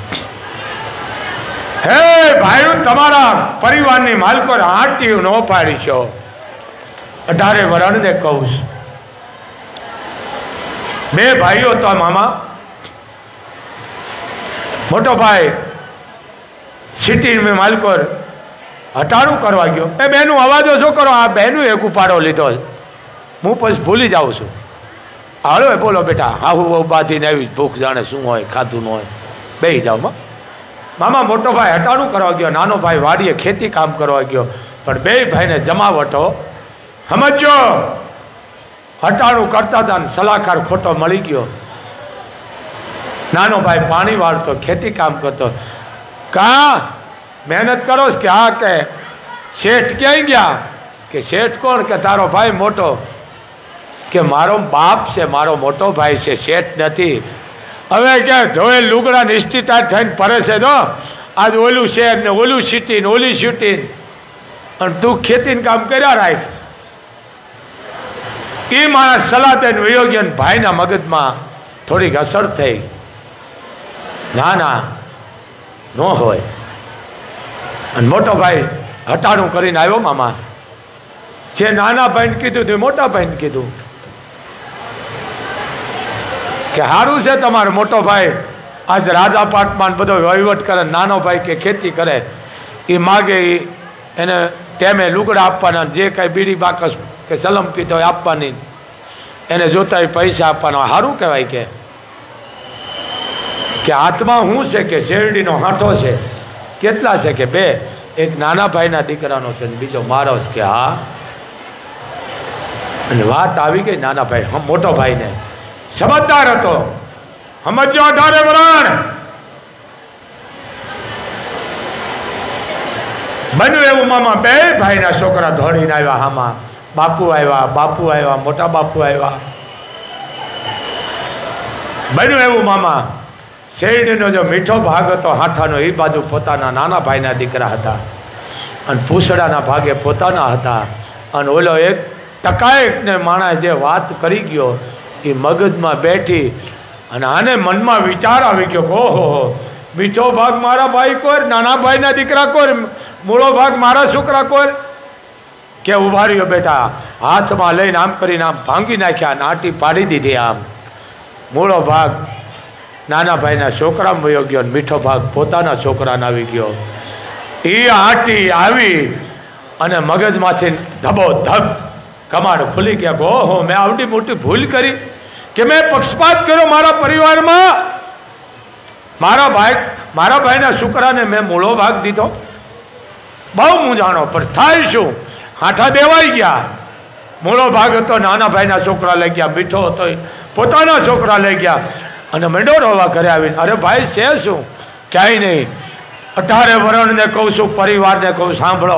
હે ભાઈ, તમારા પરિવારની માલકો હાટી ન પાડી છો. 18 વરણને કહું છું, 2 ભાઈઓ તો મામા. મોટો ભાઈ સિટી મેં માલકો હટાણું કરવા ગયો. એ બહેનું અવાજો શું કરો, આ બહેનું એક ઉપાડો લીધો, હું પછી ભૂલી જાઉં છું. હાલો બોલો બેટા, આવું બહુ બાંધીને આવી, ભૂખ જાણે શું હોય, ખાધું ન હોય, બેસી જાઓ. મામા મોટો ભાઈ હટાણું કરવા ગયો, નાનો ભાઈ વાડીએ ખેતી કામ કરવા ગયો, પણ 2 ભાઈને જમાવટો સમજો. હટાણું કરતા હતા ને સલાહકાર ખોટો મળી ગયો. નાનો ભાઈ પાણી વાળતો, ખેતી કામ કરતો. કા મહેનત કરો કે હા, કે શેઠ ક્યાંય ગયા? કે શેઠ કોણ? કે તારો ભાઈ મોટો. કે મારો બાપ છે, મારો મોટો ભાઈ છે, શેઠ નથી. હવે કે ધોએ લુગડા નિશ્ચિતાર્થ થઈને ફરે છે તો આજ ઓલું શેર ને ઓલું સિટી ને ઓલી સિટી, અને તું ખેતીનું કામ કર્યા રાખ. એ મારા સલાહ થઈને વિયોગ્યન ભાઈના મગજમાં થોડીક અસર થઈ. ના ના ન હોય. અને મોટો ભાઈ હટાણું કરીને આવ્યો. મામા જે નાના ભાઈને કીધું તે મોટા ભાઈને કીધું કે સારું છે તમારો મોટો ભાઈ આજ રાજા પાટમાં બધો વહીવટ કરે, નાનો ભાઈ કે ખેતી કરે. એ માગે એને ટેમે લુગડા આપવાના, જે કાંઈ બીડી બાકસ કે સલમ પીતો આપવાની, એને જોતા પૈસા આપવાના. સારું કહેવાય કે હાથમાં શું છે કે શેરડીનો હાંઠો છે. કેટલા છે કે 2, એક નાના ભાઈના દીકરાનો છે ને બીજો મારો છે. કે હા. અને વાત આવી ગઈ નાના ભાઈ, મોટો ભાઈને સમજદાર હતો, સમજો 18 વરણ બન્યું એવું. મામા 2 ભાઈના છોકરા દોડીને આવ્યા. હામાં બાપુ આવ્યા, મોટા બાપુ આવ્યા. બન્યું એવું મામા, શેરડીનો જો મીઠો ભાગ હતો હાથાનો, એ બાજુ પોતાના નાના ભાઈના દીકરા હતા, અને પૂછડાના ભાગે પોતાના હતા. અને ઓલો એક ટકાએકને માણસ જે વાત કરી ગયો એ મગજમાં બેઠી, અને આને મનમાં વિચાર આવી ગયો કે ઓહો, મીઠો ભાગ મારા ભાઈ કોર, નાના ભાઈના દીકરા કોર, મૂળો ભાગ મારા છોકરા કોર. કે ઉભા રહ્યો બેટા, હાથમાં લઈને આમ કરીને આમ ભાંગી નાખ્યા, આંટી પાડી દીધી. આમ મૂળો ભાગ નાના ભાઈના છોકરામાં વયો ગયો, મીઠો ભાગ પોતાના છોકરાને આવી ગયો. એ આંટી આવી અને મગજમાંથી ધબો ધબ કમાડ ખુલી ગયા. ઓહો, મેં આવડી મોટી ભૂલ કરી કે મેં પક્ષપાત કર્યો મારા પરિવારમાં. મારા ભાઈના છોકરાને મેં મૂળો ભાગ દીધો. બહુ મૂંઝાણો, પણ થાય શું, હાથા દેવાઈ ગયા. મૂળો ભાગ હતો નાના ભાઈના છોકરા લઈ ગયા, મીઠો હતો પોતાના છોકરા લઈ ગયા. અને મંડો રોવા ઘરે આવીને, અરે ભાઈ છે શું? ક્યાંય નહીં. 18 વરણને કહું છું, પરિવારને કહું, સાંભળો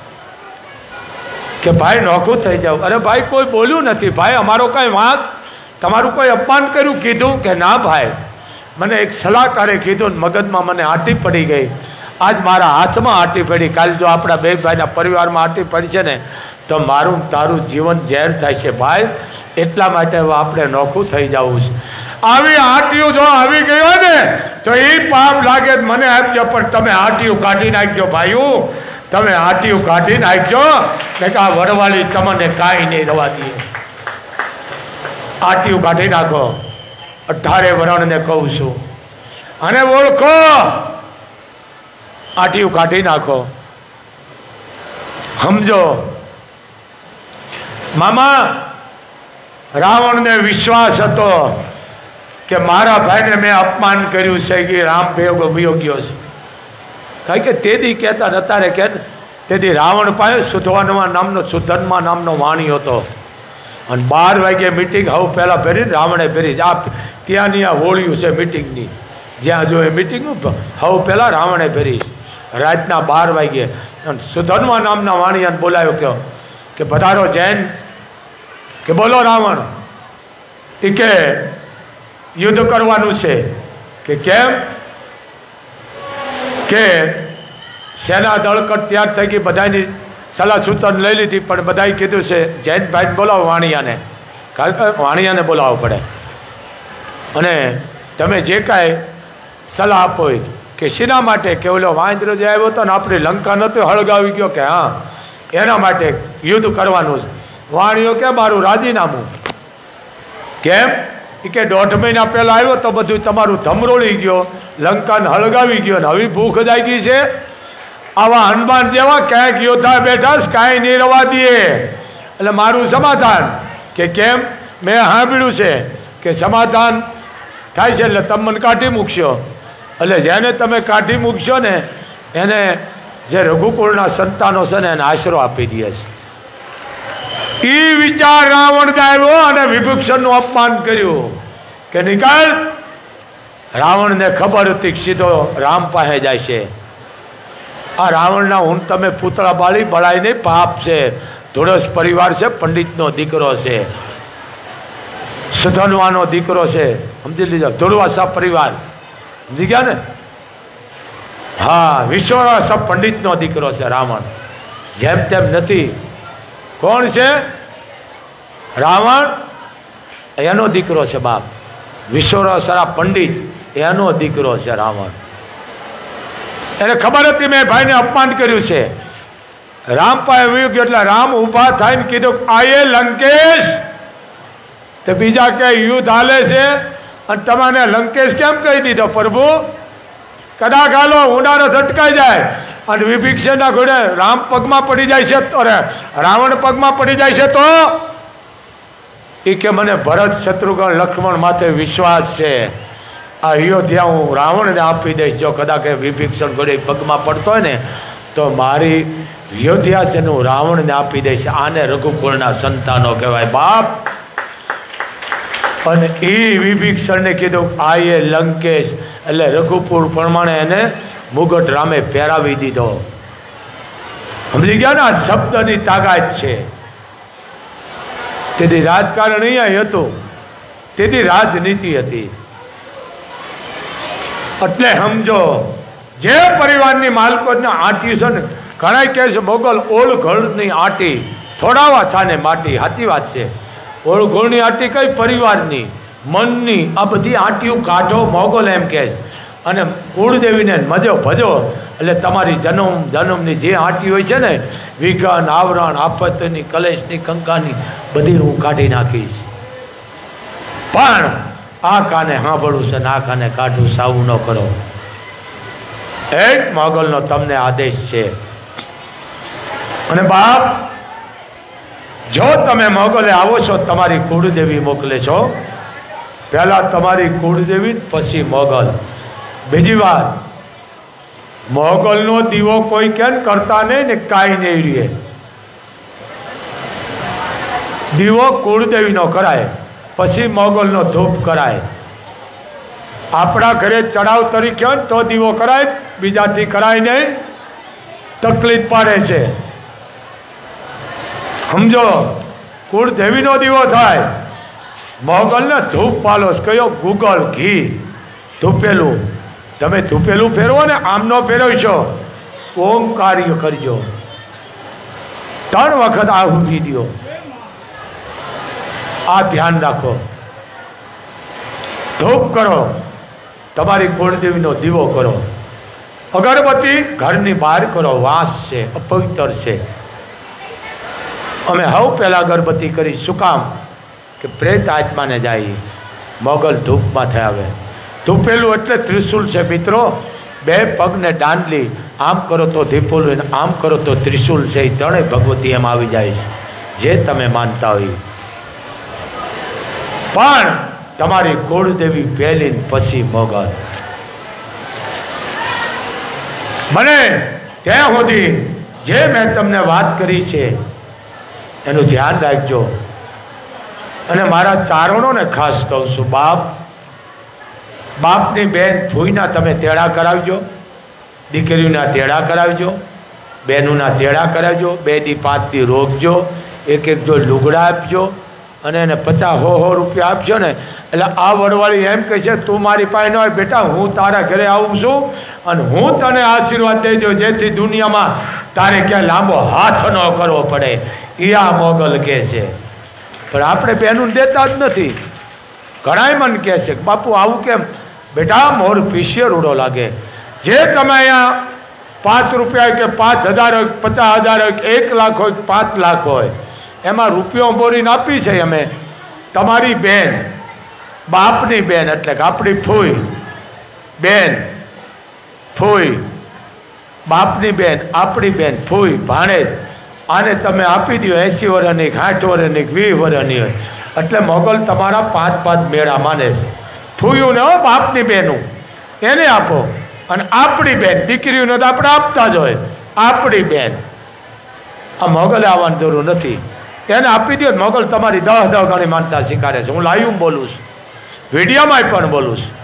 કે ભાઈ નોખું થઈ જાવ. અરે ભાઈ કોઈ બોલ્યું નથી ભાઈ, અમારો કઈ વાંક, તમારું કોઈ અપમાન કર્યું? કીધું કે ના ભાઈ, મને એક સલાહકારે કીધું, મગજમાં મને આંટી પડી ગઈ. આજ મારા હાથમાં આંટી પડી, કાલ જો આપણા 2 ભાઈના પરિવારમાં આંટી પડી છે ને તો મારું તારું જીવન ઝેર થાય છે ભાઈ. એટલા માટે આપણે નોખું થઈ જવું છે. આવી આંટીઓ જો આવી ગયો ને તો એ પાપ લાગે, મને આપજો, પણ તમે આંટીઓ કાઢી નાખજો ભાઈઓ, તમે આંટીઓ કાઢી નાખજો, કે આ વરવાળી તમને કાંઈ નહીં રવા દે. આંટીઓ કાઢી નાખો. 18 વરણને કહું છું, અને ઓળખો, આંટીઓ કાઢી નાખો. સમજો મામા, રાવણને વિશ્વાસ હતો કે મારા ભાઈને મેં અપમાન કર્યું છે, કે રામ ભેગો ગયો છે. કારણ કે તેથી કહેતા નતારે કે તેથી રાવણ પાસે સુધન્મા નામનો વાણી હતો. અને 12 વાગે મિટિંગ હવે પહેલાં ભરી, રાવણે ભરી. આ ત્યાંની આ હોળિયું છે મિટિંગની, જ્યાં જો એ મિટિંગ હવે પહેલાં રાવણે ભરી રાતના 12 વાગે. અને સુધન્મા નામના વાણિયાને બોલાવ્યો, કહ્યો કે પધારો જૈન, કે બોલો રાવણ. એ કે યુદ્ધ કરવાનું છે. કે કેમ? કે સેના દળકટ તૈયાર થઈ ગઈ, બધાની સલાહ સૂચન લઈ લીધી, પણ બધાએ કીધું છે જૈન ભાઈને બોલાવો, વાણિયાને, કારણ કે વાણિયાને બોલાવવો પડે. અને તમે જે કાંઈ સલાહ આપો કે શેના માટે? કે ઓલો વાંદરો જે આવ્યો હતો ને આપણી લંકા નહોતો હળગાવી ગયો, કે હા એના માટે યુદ્ધ કરવાનું છે. વાણિયો કે મારું રાજીનામું. કેમ? કે 1.5 મહિના પહેલાં આવ્યો તો બધું તમારું ધમરોળી ગયો, લંકાને હળગાવી ગયો, ને હવે ભૂખ જાગી છે. આવા હનુમાન જેવા ક્યાંક યોદ્ધા બેઠા, કાંઈ નહીં રવા દે. એટલે મારું સમાધાન. કે કેમ? મેં સાંભળ્યું છે કે સમાધાન થાય છે એટલે તમે મને કાઢી મૂકશો. એટલે જેને તમે કાઢી મૂકશો ને એને જે રઘુકુળના સંતાનો છે ને એને આશરો આપી દે છે. એ વિચાર રાવણ આવ્યો અને વિભીષણનું અપમાન કર્યું કે નિકાલ. રાવણને ખબર હતી કે સીધો રામ પાસે જાય છે. આ રાવણના હું તમે પૂતળા બાળી બળાય નહીં, પાપ છે. ધોળસ પરિવાર છે, પંડિતનો દીકરો છે, સુધન્વાનો દીકરો છે, સમજી લીધો. ધોળવાસા પરિવાર, સમજી ગયા ને? હા, વિશ્વાસા પંડિતનો દીકરો છે રાવણ. જેમ તેમ નથી. કોણ છે? રાવણ એનો દીકરો છે બાપ. વિશ્વાસરા પંડિત એનો દીકરો છે રાવણ. એને ખબર હતી મેં ભાઈને અપમાન કર્યું છે. રામ પાસે ગયો એટલે રામ ઊભા થઈને કીધું, આયે લંકેશ. તો બીજા કે યુદ્ધ હાલે છે અને તમારે લંકેશ કેમ કહી દીધો? પ્રભુ કદાચ હાલો ઉનાળો ઝટકાઈ જાય અને વિભીષણના ઘોડે રામ પગમાં પડી જાય છે, અરે રાવણ પગમાં પડી જાય છે, તો એ કે મને ભરત શત્રુઘ્ન લક્ષ્મણ માથે વિશ્વાસ છે, આ અયોધ્યા હું રાવણને આપી દઈશ. જો કદાચ વિભીષણ ઘોડે પગમાં પડતો હોય ને તો મારી અયોધ્યા છે હું રાવણને આપી દઈશ. આને રઘુકુળના સંતાનો કહેવાય બાપ. અને એ વિભીષણને કીધું આયે લંકેશ, એટલે રઘુપુર પ્રમાણે એને મુગટ રામે પહેરાવી દીધો. સમજી ગયા ને? આ શબ્દની તાકાત છે. તેથી રાજકારણ અહીંયા હતું, તેથી રાજનીતિ હતી. એટલે સમજો જે પરિવારની માલકોના આંટી છે ને, ઘણા કહે છે મોગલ ઓળઘળની આંટી થોડાવા થાને માટી. સાચી વાત છે. ઓળઘોળની આંટી કઈ? પરિવારની, મનની. આ બધી આંટીઓ કાઢો મોગલ એમ કહે છે. અને કુળદેવીને મજો ભજો એટલે તમારી જન્મની જે આંટી હોય છે ને, વિઘન, આવરણ, આફતની, કલેશની, કંકાની, બધી હું કાઢી નાખીશ. પણ આ કાને સાંભળવું છે ને આ કાને કાઢું સાવું ન કરો. એક મોગલનો તમને આદેશ છે. અને બાપ, જો તમે મોગલે આવો છો, તમારી કુળદેવી મોકલે છો, પહેલા તમારી કુળદેવી પછી મોગલ. બીજી વાત, મોગલનો દીવો કોઈ કેમ કરતા નહીં ને કાંઈ નહીં રહે. દીવો કુળદેવીનો કરાય, પછી મોગલનો ધૂપ કરાય. આપણા ઘરે ચડાવ તરીકે હોય તો દીવો કરાય, બીજાથી કરાય નહીં. તકલીફ પડે છે. સમજો, કુળદેવીનો દીવો થાય. મોગલને ધૂપ પાલો કયો? ગુગળ ઘી ધૂપેલું. તમે ધૂપેલું ફેરવો ને, આમ નો ફેરવશો. ઓમકાર્ય કરજો. 3 વખત આહુતિ દો. આ ધ્યાન રાખો. ધૂપ કરો, તમારી કુળદેવીનો દીવો કરો. અગરબત્તી ઘરની બહાર કરો. વાસ છે, અપવિત્ર છે. અમે હવ પહેલાં અગરબત્તી કરી. શું કામ? કે પ્રેત આત્માને જાય. મોગલ ધૂપમાં થયા આવે. ધૂપેલું એટલે ત્રિશુલ છે મિત્રો. 2 પગને દાંડલી, આમ કરો તો ધીપોલું, આમ કરો તો ત્રિશુલ છે. એ 3 ભગવતી એમ આવી જાય છે, જે તમે માનતા હોય. પણ તમારી કુળદેવી પહેલી પછી મોગલ. મને ત્યાં સુધી જે મેં તમને વાત કરી છે એનું ધ્યાન રાખજો. અને મારા ચારણોને ખાસ કહું છું, બાપની બેન ફૂઈના તમે તેડા કરાવજો, દીકરીઓના તેડા કરાવજો, બહેનોના તેડા કરાવજો. 2 દી 5 દી રોકજો. એક જો લુગડા આપજો અને એને 50-100 રૂપિયા આપજો ને, એટલે આ વડવાળી એમ કહે છે તું મારી પાસે ન હોય બેટા, હું તારા ઘરે આવું છું અને હું તને આશીર્વાદ દેજો, જેથી દુનિયામાં તારે ક્યાં લાંબો હાથ ન કરવો પડે. એ આ મોગલ કહે છે. પણ આપણે બહેનું દેતા જ નથી. ઘણાય મને કહે છે બાપુ આવું કેમ? બેટા, મોર પીસીએ રૂડો લાગે. જે તમે અહીંયા 5 રૂપિયા કે 5,000 હોય, 50,000 હોય, 1 લાખ હોય, 5 લાખ હોય, એમાં રૂપિયો બોરીને આપી છે અમે. તમારી બેન, બાપની બેન એટલે કે આપણી ફૂઈ બેન, ફૂઈ બાપની બેન, આપણી બેન, ફૂઈ ભાણેજ, આને તમે આપી દો. 80 વર્ષની, 60 વર્ષની, 20 વર્ષની હોય. એટલે મોગલ તમારા 5 મેળા માને છે. ફૂયું ને બાપની બેનું એને આપો. અને આપણી બેન દીકરીઓને તો આપણે આપતા જ હોય. આપણી બેન, આ મોગલે આવવાની જરૂર નથી. એને આપી દો. મોગલ તમારી 10 ગણી માનતા સ્વીકારે છે. હું લાઈવ બોલું છું, વિડીયોમાં પણ બોલું છું.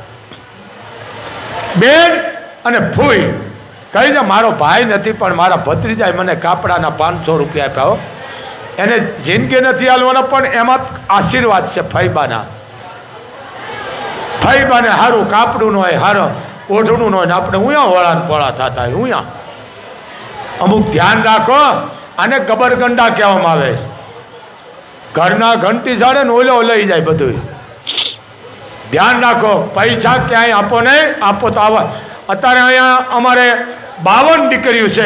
બેન અને ફૂઈ કહી દે મારો ભાઈ નથી પણ મારા ભત્રીજાએ મને કાપડાના 500 રૂપિયા આપ્યા. એને જિંદગી નથી હાલવાના, પણ એમાં આશીર્વાદ છે ફઈબાના. ફઈબાને સારું કાપડું ન હોય, સારું ઓઢણું ન હોય ને આપણે ઉયા વળાને પોળા થતા હોય. ઉયા અમુક ધ્યાન રાખો. આને ગબરગંડા કહેવામાં આવે છે. ઘરના ઘંટી જાડે ને ઓલો લઈ જાય બધું. ધ્યાન રાખો. પૈસા ક્યાંય આપો નહીં. આપો તો આવા. અત્યારે અહીંયા અમારે 52 દીકરીઓ છે.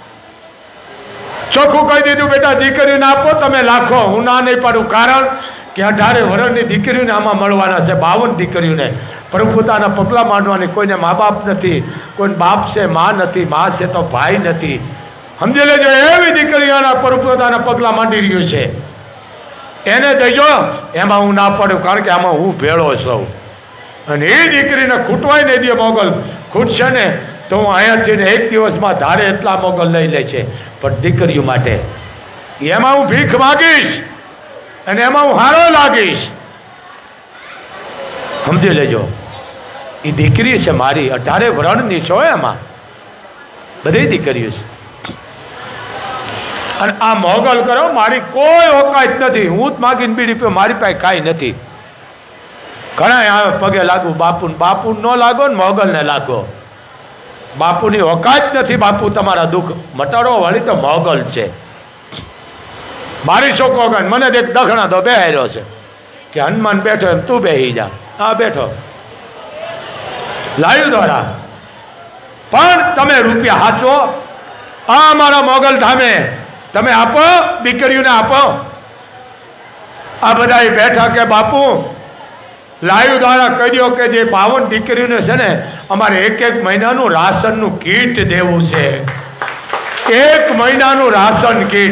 ચોખ્ખું કહી દીધું બેટા દીકરીઓને આપો તમે લાખો. હું ના નહીં પાડું, કારણ કે 18 વર્ષની દીકરીઓને આમાં મળવાના છે, 52 દીકરીઓને પ્રભુતાના પગલાં માંડવાની. કોઈને મા બાપ નથી, કોઈ બાપ છે મા નથી, મા છે તો ભાઈ નથી. સમજી લેજો, એવી દીકરીઓના પ્રભુતાના પગલાં માંડી રહ્યું છે. એને દેજો, એમાં હું ના પડું, કારણ કે આમાં હું ભેળો છું. અને એ દીકરીને ખૂટવાય નહીં દે મોગલ. ખૂટશે ને તો હું અહીંયાથી એક દિવસમાં ધારે એટલા મોગલ લઈ લે છે. પણ દીકરીઓ માટે એમાં હું ભીખ માગીશ અને એમાં હું હારો લાગીશ. સમજી લેજો, એ દીકરી છે મારી, 18 વર્ષની છો. એમાં બધી દીકરીઓ છે. અને આ મોગલ કરો, મારી કોઈ ઓકાત નથી. હું જ માગીને બીડી પીવું, મારી પાસે કાંઈ નથી. ઘણા આવે પગે લાગુ બાપુ, બાપુ ન લાગો ને મોગલને લાગો. બાપુની ઓકાત નથી. બાપુ તમારા દુઃખ મટાડવા વાળી તો મોગલ છે. મારી શોકો મને એક દખણા તો બેહાર્યો છે કે હનુમાન બેઠો એમ તું બેહી જા. હા બેઠો લાવ્યું દ્વારા. પણ તમે રૂપિયા હાચો, આ અમારા મોગલ ધામે તમે આપો, દીકરીઓને આપો. આ બધા બેઠા કે બાપુ લાઈવ દ્વારા કહી દો કે જે 52 દીકરીઓને છે ને અમારે 1 મહિનાનું રાશનનું કીટ દેવું છે. 1 મહિનાનું રાશન કીટ.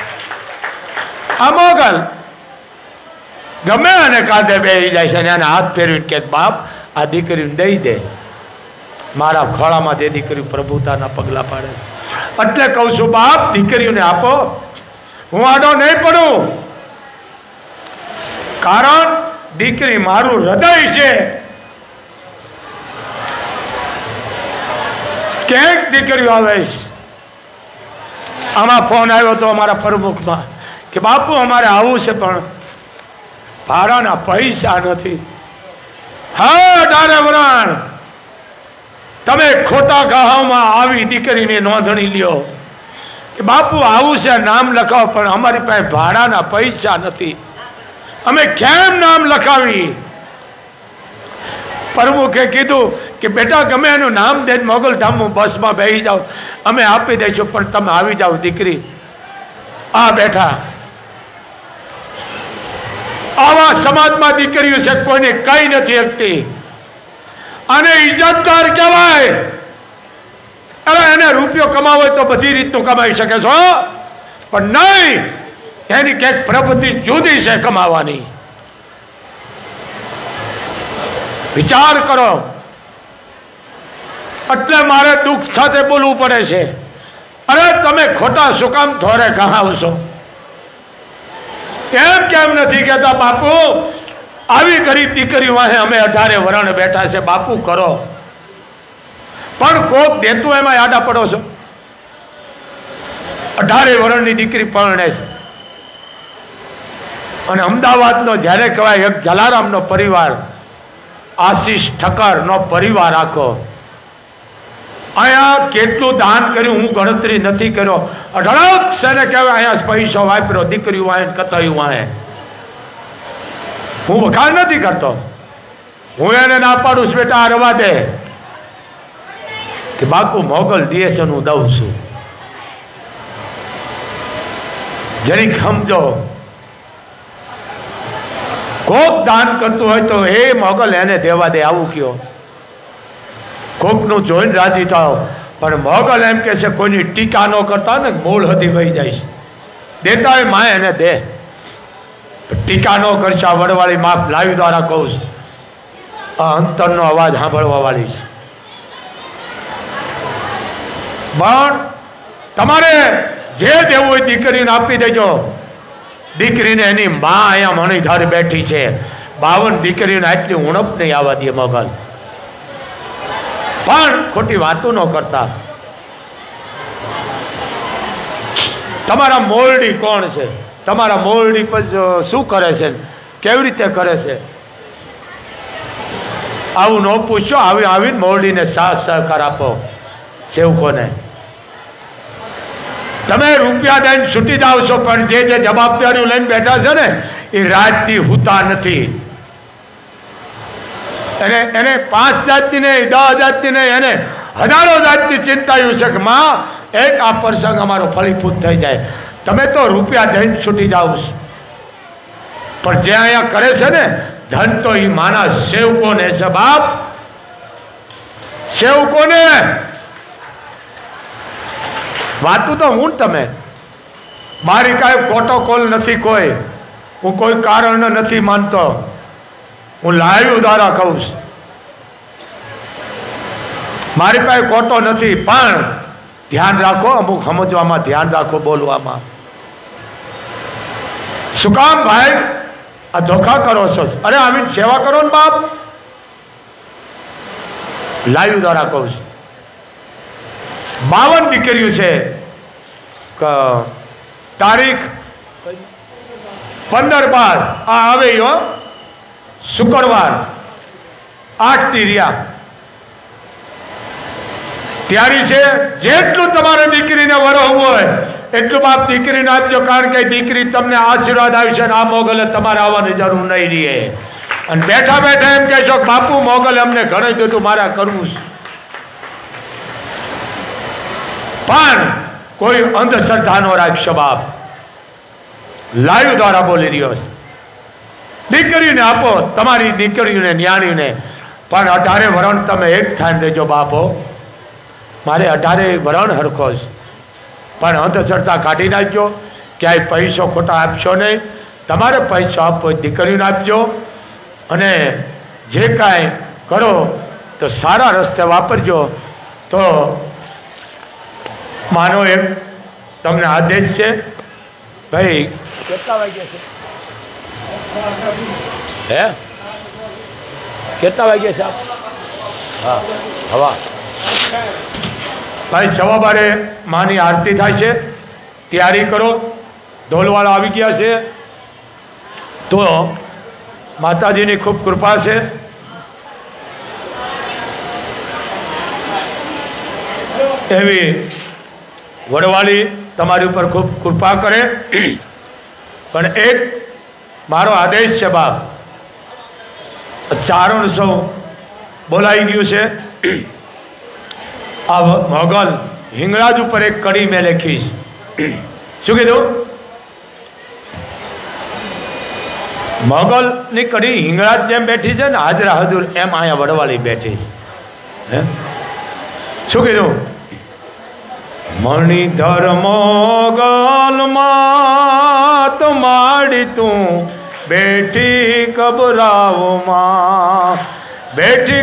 આ મોગલ ગમે અને કાંધે બેસી જાય છે અને એને હાથ ફેરવીને કે બાપ આ દીકરીને દઈ દે. મારા ખોળામાં જે દીકરી પ્રભુતાના પગલા પાડે. એટલે કહું છું બાપ દીકરીઓને આપો, હું આડો નહીં પડું. કારણ દીકરી મારું હૃદય છે. ક્યાંક દીકરીઓ આવે છે. આમાં ફોન આવ્યો તો અમારા પ્રમુખમાં કે બાપુ અમારે આવું છે પણ ભાડાના પૈસા નથી. હા 18 વર્ષ તમે ખોટા ગાહમાં આવી દીકરીની નોંધણી લ્યો કે બાપુ આવું છે, નામ લખાવો, પણ અમારી પાસે ભાડાના પૈસા નથી. અમે કેમ નામ લખાવી? પ્રમુખે કીધું કે બેટા ગમે એનું નામ દઈને મોગલધામ બસમાં બેસી જાઓ, અમે આપી દઈશું, પણ તમે આવી જાઓ. દીકરી આ બેઠા આવા સમાજમાં દીકરીઓ છે, કોઈને કઈ નથી શકતી. અને ઇજ્જતદાર કહેવાય. અરે એને રૂપિયો કમાવો હોય તો બધી રીતનું કમાઈ શકે છો, પણ નહીં, એની ક્યાંક પ્રવૃત્તિ જુદી છે કમાવાની. વિચાર કરો. એટલે મારે દુઃખ સાથે બોલવું પડે છે. અરે તમે ખોટા શું કામ થોરે કહાવશો? કેમ નથી કહેતા બાપુ આવી ગરીબ દીકરીઓ વાહે અમે 18 વર્ષ બેઠા છે, બાપુ કરો. પણ કોક દેતું એમાં આડા પડો છો. 18 વર્ષની દીકરી પરણે છે. અને અમદાવાદનો જ્યારે કહેવાય એક જલારામનો પરિવાર, આશીષ ઠક્કરનો પરિવાર આખો, અહીંયા કેટલું દાન કર્યું હું ગણતરી નથી કર્યો. 18 છે ને કહેવાય અહીંયા પૈસો વાપર્યો, દીકરીઓ વાહે કતાયું વાહે. હું વખાણ નથી કરતો, હું એને ના પાડું છું બેટા આ રવા દે કે બાપુ મોગલ દેશ હું દઉં છું. જરીક સમજો. કોક દાન કરતું હોય તો એ મોગલ એને દેવા દે, આવું કયો. કોકનું જોઈને રાજી થાવ, પણ મોગલ એમ કે છે કોઈની ટીકા ન કરતા ને મૂળ હતી વહી જાય. દેતા હોય માં એને દે, ટીકા ન કરશે. આ વડવાળી માપ લાવી દ્વારા કહું છું, આ અંતરનો અવાજ સાંભળવા વાળી છે. પણ તમારે જે દેવું હોય દીકરીને આપી દેજો. દીકરીને એની માં અહીંયા મણિધાર બેઠી છે. 52 દીકરીને આટલી ઉણપ નહીં આવવા દે મોગલ. પણ ખોટી વાતો ન કરતા. તમારા મોરડી કોણ છે? તમારા મોરડી પર શું કરે છે, કેવી રીતે કરે છે, આવું ન પૂછો. આવીને મોરડીને સાથ સહકાર આપો. સેવકોને તમે રૂપિયા દઈને છૂટી જાઓ છો, પણ જે જવાબદારીઓ લઈને બેઠા છે ને એ રાજથી હુતા નથી. એને 5 જાતની નહીં, 10 જાતની નહીં, એને હજારો જાતની ચિંતાયું છે કે માં એક આ પ્રસંગ અમારો ફળીભૂત થઈ જાય. તમે તો રૂપિયા દઈને છૂટી જાઓ છો. પણ જે અહીંયા કરે છે ને ધન તો એ માના સેવકોને છે બાપ, સેવકોને. વાતું તો હું તમે, મારી કાંઈ પ્રોટોકોલ નથી, કોઈ હું કોઈ કારણ નથી માનતો, હું લાઈવ દ્વારા કહું છું. મારી પાસે ખોટો નથી, પણ ધ્યાન રાખો, અમુક સમજવામાં ધ્યાન રાખો, બોલવામાં. શું કામ ભાઈ આ ધોખા કરો છો? અરે આવીને સેવા કરો ને બાપ. લાઈવ દ્વારા કહું છું. 52 દીકરીઓ છે. તારીખ 15/12 આ આવે શુક્રવાર 8 રહ્યા તૈયારી છે. જેટલું તમારે દીકરીને વરહવું હોય એટલું બાપ દીકરીને આપજો, કારણ કે દીકરી તમને આશીર્વાદ આવશે ને આ મોગલે તમારે આવવાની જરૂર નહીં રહે. અને બેઠા બેઠા એમ કહેશો બાપુ મોગલે અમને ઘણું દીધું, મારે કરવું છે. પણ કોઈ અંધશ્રદ્ધા નો રાખશો બાપ. લાઈવ દ્વારા બોલી રહ્યો છે. દીકરીને આપો, તમારી દીકરીઓને ન્યાણીને, પણ 18 વરણ તમે એક થાન દેજો બાપો. મારે 18 વરણ હરખો છે, પણ અંધશ્રદ્ધા કાઢી નાખજો. ક્યાંય પૈસો ખોટા આપશો નહીં. તમારે પૈસો આપવો દીકરીને આપજો. અને જે કાંઈ કરો તો સારા રસ્તે વાપરજો. તો માનો એક તમને આદેશ છે ભાઈ. કેટલા વાગ્યા છે? હે કેટલા વાગ્યા છે? હા હવા ભાઈ 12:15 માની આરતી થાય છે. તૈયારી કરો. ઢોલવાળા આવી ગયા છે. તો માતાજીની ખૂબ કૃપા છે. એવી વડવાળી તમારી ઉપર ખૂબ કૃપા કરે. પણ એક મારો આદેશ છે બાપ, ચારણ સૌ બોલાઈ ગયું છે. આ મોગલ હિંગળાજ ઉપર એક કડી મેં લખીશ. શું કીધું? મોગલની કડી હિંગળાજ જેમ બેઠી છે ને હાજરા હજુર, એમ અહીંયા વડવાળી બેઠી છે. શું કીધું? મણિધર મોગલ માત માડી તું બેઠી કબરાવમાં, બેઠી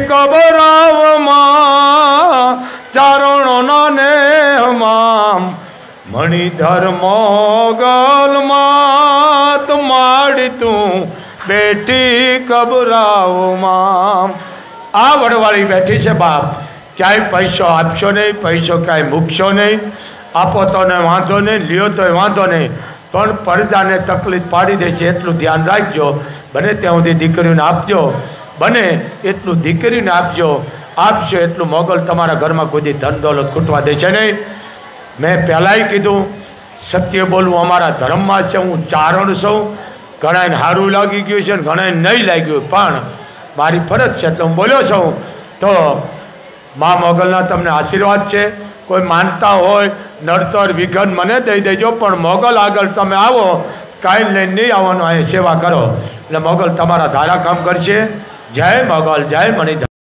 કબરાવમાં ચારણોના નેહમાં. મણિધર મોગલ માત માડી તું બેઠી કબરાવમાં. આ વડવાળી બેઠી છે બાપ. ક્યાંય પૈસો આપશો નહીં, પૈસો ક્યાંય મૂકશો નહીં. આપો તો ને વાંધો નહીં, લ્યો તો વાંધો નહીં, પણ પરજાને તકલીફ પાડી દેશે એટલું ધ્યાન રાખજો. બને ત્યાં સુધી દીકરીઓને આપજો, બને એટલું દીકરીને આપજો. આપશો એટલું મોગલ તમારા ઘરમાં કોઈ ધન દોલત ખૂટવા દેશે નહીં. મેં પહેલાંય કીધું સત્ય બોલવું અમારા ધર્મમાં છે. હું ચારણ છું. ઘણાને સારું લાગી ગયું છે ને ઘણાને નહીં લાગ્યું, પણ મારી ફરજ છે એટલે હું બોલ્યો છું. તો મા મોગલના તમને આશીર્વાદ છે. કોઈ માનતા હોય નડતર વિઘન મને દઈ દેજો, પણ મોગલ આગળ તમે આવો, કાંઈ લઈને નહીં આવવાનું, અહીં સેવા કરો એટલે મોગલ તમારા ધારા કામ કરશે. જય મોગલ, જય મણિધર.